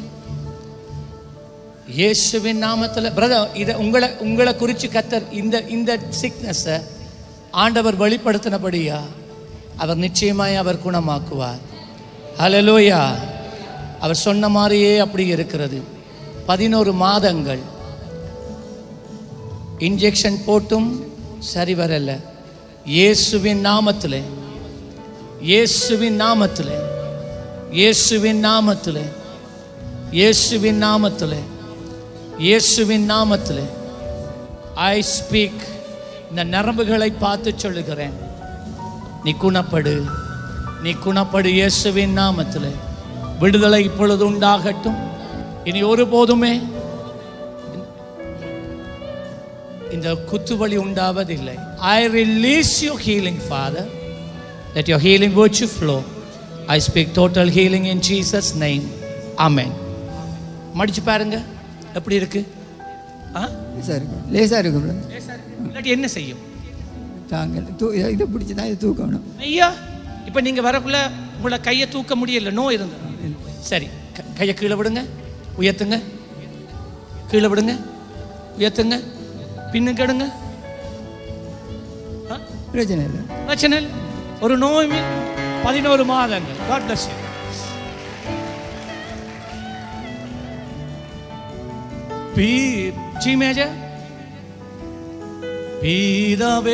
இயேசுவின் நாமத்தில். பிரதர், இதை உங்களை உங்களை குறித்து கத்தர் இந்த இந்த சிக்னஸை ஆண்டவர் வெளிப்படுத்தினபடியா அவர் நிச்சயமாய் அவர் குணமாக்குவார். ஹல்லேலூயா. அவர் சொன்ன மாதிரியே அப்படி இருக்கிறது. பதினோரு மாதங்கள் இன்ஜெக்ஷன் போட்டும் சரி வரல. இயேசுவின் நாமத்தில், இயேசுவின் நாமத்தில், இயேசுவின் நாமத்தில், இயேசுவின் நாமத்தில் இயேசுவின் நாமத்தில் ஐ ஸ்பீக். இந்த நரம்புகளை பார்த்து சொல்லுகிறேன், நீ குணப்படு, நீ குணப்படு. இயேசுவின் நாமத்தில் விடுதலை இப்பொழுது உண்டாகட்டும். இனி ஒருபோதுமே இந்த குத்துவலி உண்டாவதில்லை. I release your healing, Father. Let your healing virtue flow. I speak total healing in Jesus' name. Amen. மடிச்சு பாருங்க எப்படி இருக்கு. லேசாக இருக்கும், லேசாக இருக்கும். இல்லாட்டி என்ன செய்யும்? தாங்க தூ இதை பிடிச்சி தான் இதை தூக்கணும். ஐயா, இப்போ நீங்கள் வரக்குள்ள உங்களை கையை தூக்க முடியல, நோய் இருங்க. சரி, கையை கீழே விடுங்க, உயர்த்துங்க. கீழே விடுங்க, உயர்த்துங்க. பின்னுக்கு எடுங்க. பிரச்சனை இல்லை, பிரச்சனை இல்லை. ஒரு நோய் பதினோரு மாதங்கள். God bless you. பீ ஜி மேஜர் பீதாவே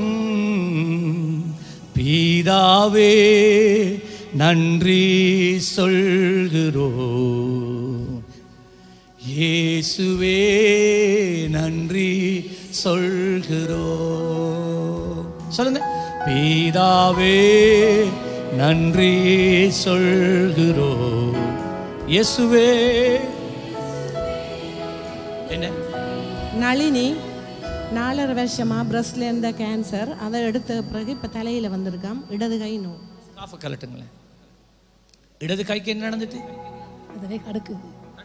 பீதாவே நன்றி சொல்கிறோ, இயேசுவே நன்றி சொல்கிறோ. சொல்லுங்க, பீதாவே நன்றி சொல்கிறோ, இயேசுவே. என்ன நளினி நாலரை வருஷமா பிரஸ்ட்ல இருந்த கேன்சர், அதை எடுத்த பிறகு இப்போ தலையில் வந்திருக்கான். இடது கை நோ. காஃபை கலட்டுங்களேன். இடது கைக்கு என்ன நடந்துட்டு? இடது கை அடுக்குது.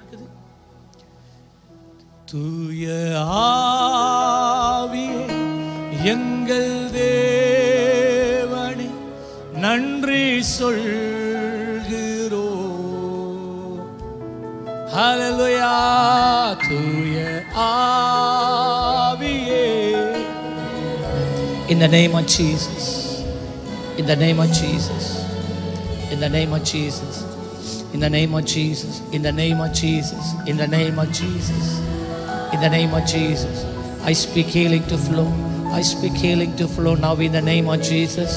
தூய ஆவியே எங்கள் தேவனே நன்றி சொல்கிறோ. ஹல்லேலூயா. தூய ஆவியே. In the name of Jesus, in the name of Jesus, in the name of Jesus, in the name of Jesus, in the name of Jesus, in the name of Jesus, in the name of Jesus, I speak healing to flow. I speak healing to flow now in the name of Jesus.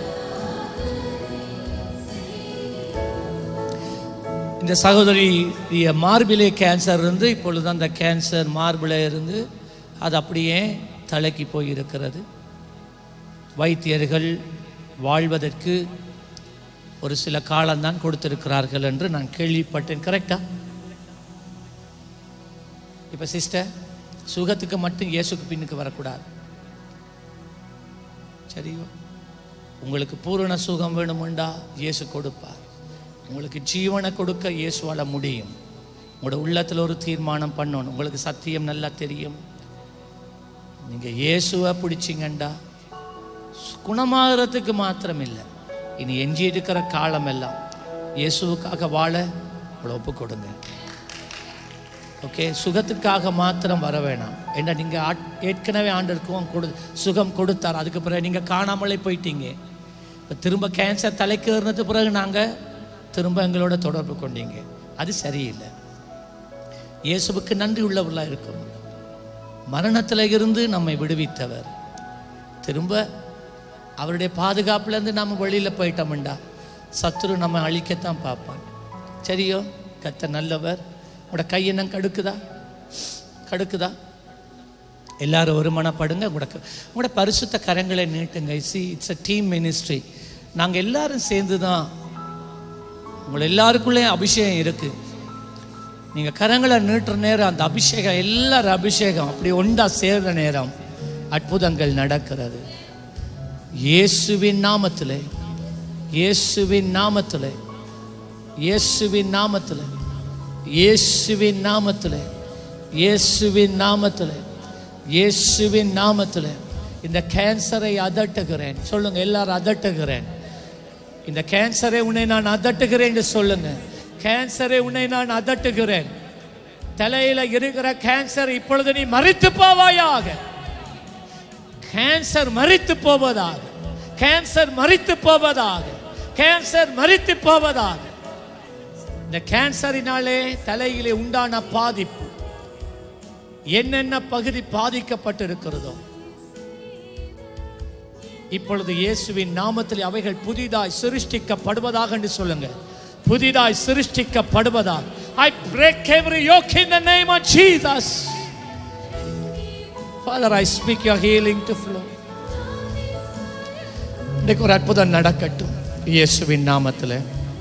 இந்த சகோதரி மார்பிலே cancer இருந்து இப்பொழுது அந்த cancer மார்பிலே இருந்து அது அப்படியே தலைக்கு போயிருக்கிறது. வைத்தியர்கள் வாழ்வதற்கு ஒரு சில காலம்தான் கொடுத்திருக்கிறார்கள் என்று நான் கேள்விப்பட்டேன். கரெக்டா? இப்போ சிஸ்டர், சுகத்துக்கு மட்டும் இயேசுக்கு பின்னுக்கு வரக்கூடாது. சரியோ? உங்களுக்கு பூரண சுகம் வேணுமுண்டா இயேசு கொடுப்பார். உங்களுக்கு ஜீவனை கொடுக்க இயேசுவால முடியும். உங்களோட உள்ளத்தில் ஒரு தீர்மானம் பண்ணணும். உங்களுக்கு சத்தியம் நல்லா தெரியும். நீங்கள் இயேசுவை பிடிச்சிங்கண்டா குணமாகறதுக்கு மாத்திரம் இல்லை, இனி எஞ்சி இருக்கிற காலம் எல்லாம் இயேசுவுக்காக வாழ உங்களை ஒப்பு கொடுங்க. ஓகே, சுகத்துக்காக மாத்திரம் வர வேணாம். ஏன்னா நீங்கள் ஏற்கனவே ஆண்டருக்கும் கொடு சுகம் கொடுத்தார். அதுக்கு பிறகு நீங்கள் காணாமலே போயிட்டீங்க. இப்போ திரும்ப கேன்சர் தலைக்கு ஏறினது பிறகு நாங்கள் திரும்ப எங்களோட தொடர்பு கொண்டீங்க. அது சரியில்லை. இயேசுவுக்கு நன்றி உள்ளவர்களாக இருக்கணும். மரணத்தில் இருந்து நம்மை விடுவித்தவர். திரும்ப அவருடைய பாதுகாப்புலேருந்து நம்ம வெளியில் போயிட்டோம்டா சத்துரு நம்ம அழிக்கத்தான் பார்ப்பான். சரியோ? கர்த்தர் நல்லவர். உங்களோட கையென்ன கடுக்குதா? கடுக்குதா? எல்லாரும் ஒரு மனப்படுங்க. உங்களோட உங்களோட பரிசுத்த கரங்களை நீட்டுங்க. See, it's a team ministry. நாங்கள் எல்லாரும் சேர்ந்து தான். உங்களை எல்லாருக்குள்ளே அபிஷேகம் இருக்குது. நீங்கள் கரங்களை நீட்டுற நேரம் அந்த அபிஷேகம், எல்லாரும் அபிஷேகம் அப்படி ஒன்றா சேர்ற நேரம் அற்புதங்கள் நடக்கிறது. இயேசுவின் நாமத்தில், இயேசுவின் நாமத்தில், இயேசுவின் நாமத்தில், இயேசுவின் நாமத்தில், இயேசுவின் நாமத்தில், இயேசுவின் நாமத்தில் இந்த கேன்சரை அதட்டுகிறேன். சொல்லுங்க எல்லாரும், அதட்டுகிறேன். இந்த கேன்சரை உன்னை நான் அதட்டுகிறேன் என்று சொல்லுங்க. கேன்சரை உன்னை நான் அதட்டுகிறேன். தலையில இருக்கிற கேன்சர் இப்பொழுது நீ மரித்து போவாயாக. கேன்சர் மரித்து போவதாக. கேன்சர் மரித்து போவதாக. கேன்சர் மரித்து போவதாக. இந்த கேன்சரினாலே தலையிலே உண்டான பாதிப்பு, என்னென்ன பகுதி பாதிக்கப்பட்டிருக்கிறதோ இப்பொழுது இயேசுவின் நாமத்தில் அவைகள் புதிதாய் சிருஷ்டிக்கப்படுவதாக என்று சொல்லுங்க. புதிதாய் சிருஷ்டிக்கப்படுவதாக. I break every yoke in the name of Jesus. Father, I speak your healing to flow. இன்னைக்கு ஒரு அற்புதம் நடக்கட்டும் இயேசுவின் நாமத்தில்.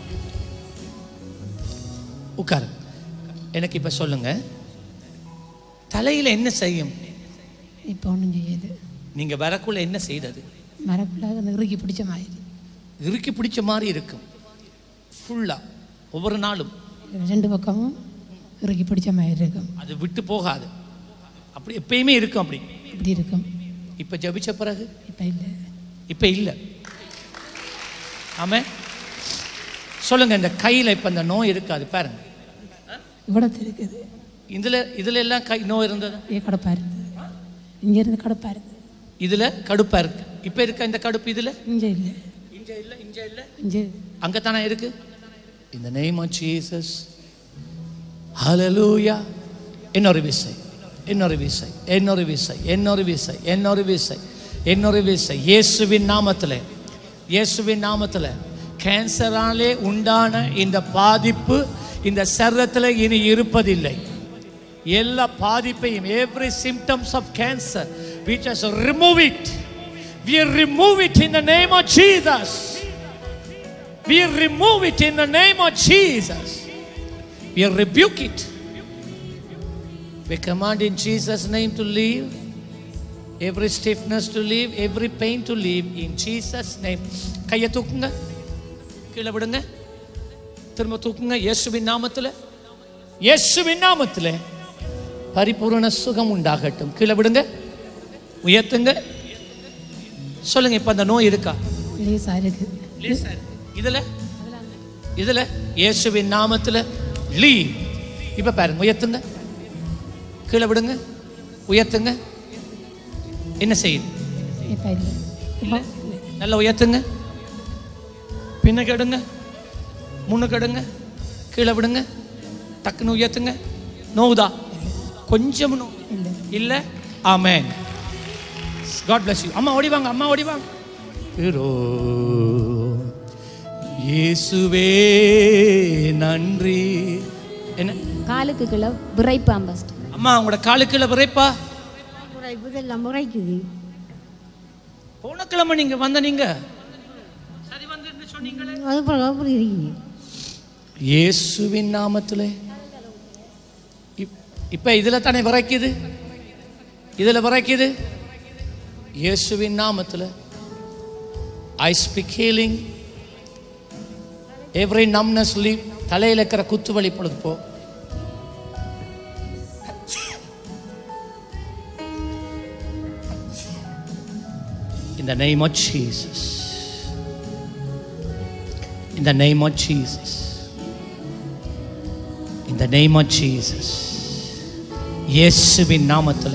உட்காரு. எனக்கு இப்ப சொல்லுங்க, தலையில என்ன செய்யும்? இப்போ ஒன்றும் செய்யுது. நீங்க வரக்குள்ள என்ன செய்தது? மரக்குள்ளாக அந்த இறுக்கி பிடிச்ச மாதிரி இறுக்கி பிடிச்ச மாதிரி இருக்கும். ஃபுல்லா ஒவ்வொரு நாளும் ரெண்டு பக்கமும் இறுக்கி பிடிச்ச மாதிரி இருக்கும். அது விட்டு போகாது. அப்படி எப்பயுமே இருக்கும். அப்படி இப்படி இருக்கும். இப்ப ஜபிச்ச பிறகு இப்போ இல்லை. இப்ப இல்லை. ஆமாம். சொல்லுங்க, இந்த கையில இப்ப இந்த நோய் இருக்காது பாருங்க. இவ்வளவு இருக்குது. இதுல இதுல எல்லாம் கை நோய் இருந்தது. ஏ கடுப்பா இருந்தது. இங்க இருந்து கடுப்பா இருந்தது. இதுல கடுப்பா இருக்கு. இப்ப இருக்க இந்த கடுப்பு இதுல இங்க இல்லை. இங்க இல்ல, இங்க இல்ல, இங்க அங்கதானே இருக்கு. In the name of Jesus. Hallelujah. இன்னொரு விசை, இன்னொரு விசை, இன்னொரு விசை, இன்னொரு விசை, இன்னொரு விசை, இன்னொரு விசை. இயேசுவின் நாமத்திலே, இயேசுவின் நாமத்திலே கேன்சராலே உண்டான இந்த பாதிப்பு இந்த சரீரத்தில் இனி இருப்பதில்லை. எல்லா பாதிப்பையும், every symptoms of cancer, we just remove it. We remove it in the name of Jesus. We remove it in the name of Jesus. We rebuke it. We command in Jesus' name to leave. Every stiffness to leave, every pain to leave in Jesus' name. கையை தூக்குங்க, கீழே விடுங்க, திரும்ப தூக்குங்க. இயேசுவின் நாமத்தில், இயேசுவின் நாமத்தில் பரிபூரண சுகம் உண்டாகட்டும். கீழே விடுங்க, உயர்த்துங்க. சொல்லுங்க, இப்ப அந்த நோய் இருக்கா? லேசா இருக்கு. லேசா இருக்கு. இதுல இதுல இயேசுவின் நாமத்தில் லீவ். இப்ப பாருங்க, உயர்த்துங்க, கீழே விடுங்க, உயர்த்துங்க. என்ன செய்யுது? இப்போ இல்லை. இப்போ நல்லா உயர்த்துங்க, பின்னுக்கு எடுங்க, முன்னுக்கு எடுங்க, கீழே விடுங்க, டக்குன்னு உயர்த்துங்க. நோவுதா? கொஞ்சம் நோ இல்லை. இல்லை. ஆமென். God bless you. அம்மா ஓடிவாங்க, அம்மா ஓடிவாங்க. இயேசுவே நன்றி. என்ன காலுக்கு கீழே விரைப்பாம் ஃபர்ஸ்ட். அம்மா உங்களோட காலுக்கு கீழே விரைப்பா? இதெல்லாம் முறைக்குது. போன கிழமை நீங்க வந்த நீங்க சரி வந்து சொன்னீங்களே, அது பிறகு அப்படி இருக்கு. இயேசுவின் நாமத்திலே இப்ப இதுல தானே விரைக்குது, இதுல விரைக்குது. இயேசுவின் நாமத்தில் I speak healing. Every numbness leave. தலையில் இருக்கிற குத்து வலி பொழுது போ. In the name of Jesus. In the name of Jesus. In the name of Jesus. இயேசுவின் நாமத்தில்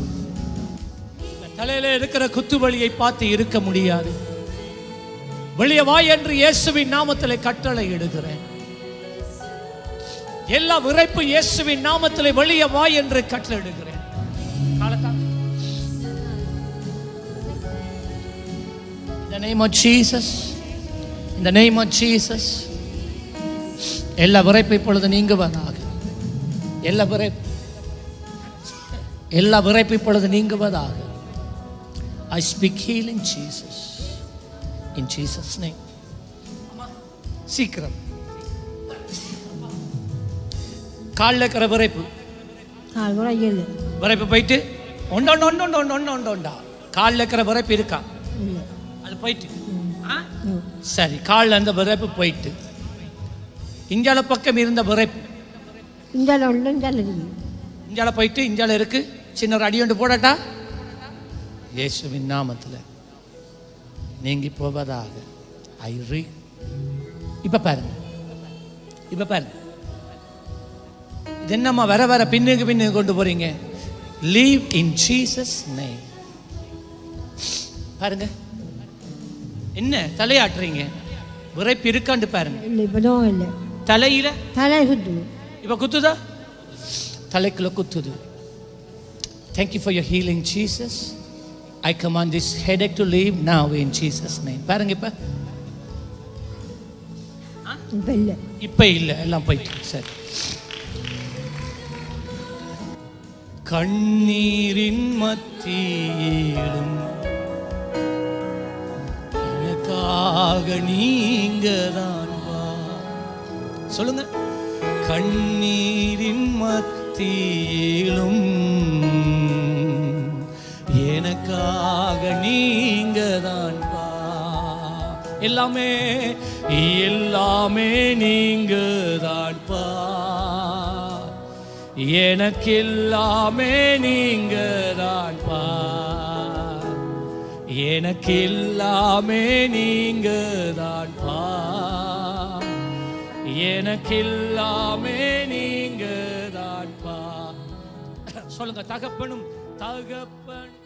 தலையில இருக்கிற குத்துவலியை பார்த்து இருக்க முடியாது. வெளியே வா என்று இயேசுவின் நாமத்தில் கட்டளை இடுகிறேன். எல்லா விரைப்பு இயேசுவின் நாமத்தில் வெளியே வா என்று கட்டளை இடுகிறேன். In the name of Jesus. In the name of Jesus. எல்லா விரைப்பு இப்பொழுது நீங்குவதாக. எல்லா விரைப்பு எல்லா விரைப்பு இப்பொழுது நீங்குவதாக. I speak healing Jesus. In Jesus' name. சீக்கிரம் காலில் இருக்கிற விரைப்பு, விரைப்பு போயிட்டு ஒன்று ஒன்று ஒன்று ஒன்று ஒன்று ஒன்று ஒன்றா காலில் இருக்கிற விரைப்பு இருக்கா? அது போயிட்டு சரி, காலில் அந்த விரைப்பு போயிட்டு இஞ்சால பக்கம் இருந்த விரைப்பு இஞ்சால போயிட்டு இஞ்சால இருக்கு. சின்ன ஒரு அடி ஒன்று போடட்டா? இயேசுவின் நாமத்தில் நீங்கி போவதாக. ஐ ரீ இப்ப பாருங்க, இப்ப பாருங்க. இது என்னம்மா வர வர பின்னுக்கு பின்னுக்கு கொண்டு போறீங்க? Leave in Jesus name. பாருங்க, என்ன தலையாட்டுறீங்க? விரைப்பு இருக்காண்டு பாருங்க. தலையில தலை குத்து. இப்ப குத்துதா? தலைக்குள்ள குத்துது. Thank you for your healing, Jesus. I command this headache to leave now in Jesus' name. பாருங்க, இப்ப இப்ப இல்ல, இப்ப இல்ல, எல்லாம் போயிட்டு. சரி, கண்ணீரின் மத்தியிலும் எனக்காக நீங்க தான் வா. சொல்லுங்க. கண்ணீரின் மத்தியிலும் எனக்காக நீங்க தான் வா. எல்லாமே எல்லாமே நீங்க தான் பா. எனக்கு எல்லாமே நீங்க தான் பா. எனக்கு எல்லாமே நீங்க தான் பா. எனக்கு எல்லாமே நீங்க தான் பா. சொல்லுங்க. தகப்பனும் தகப்பன்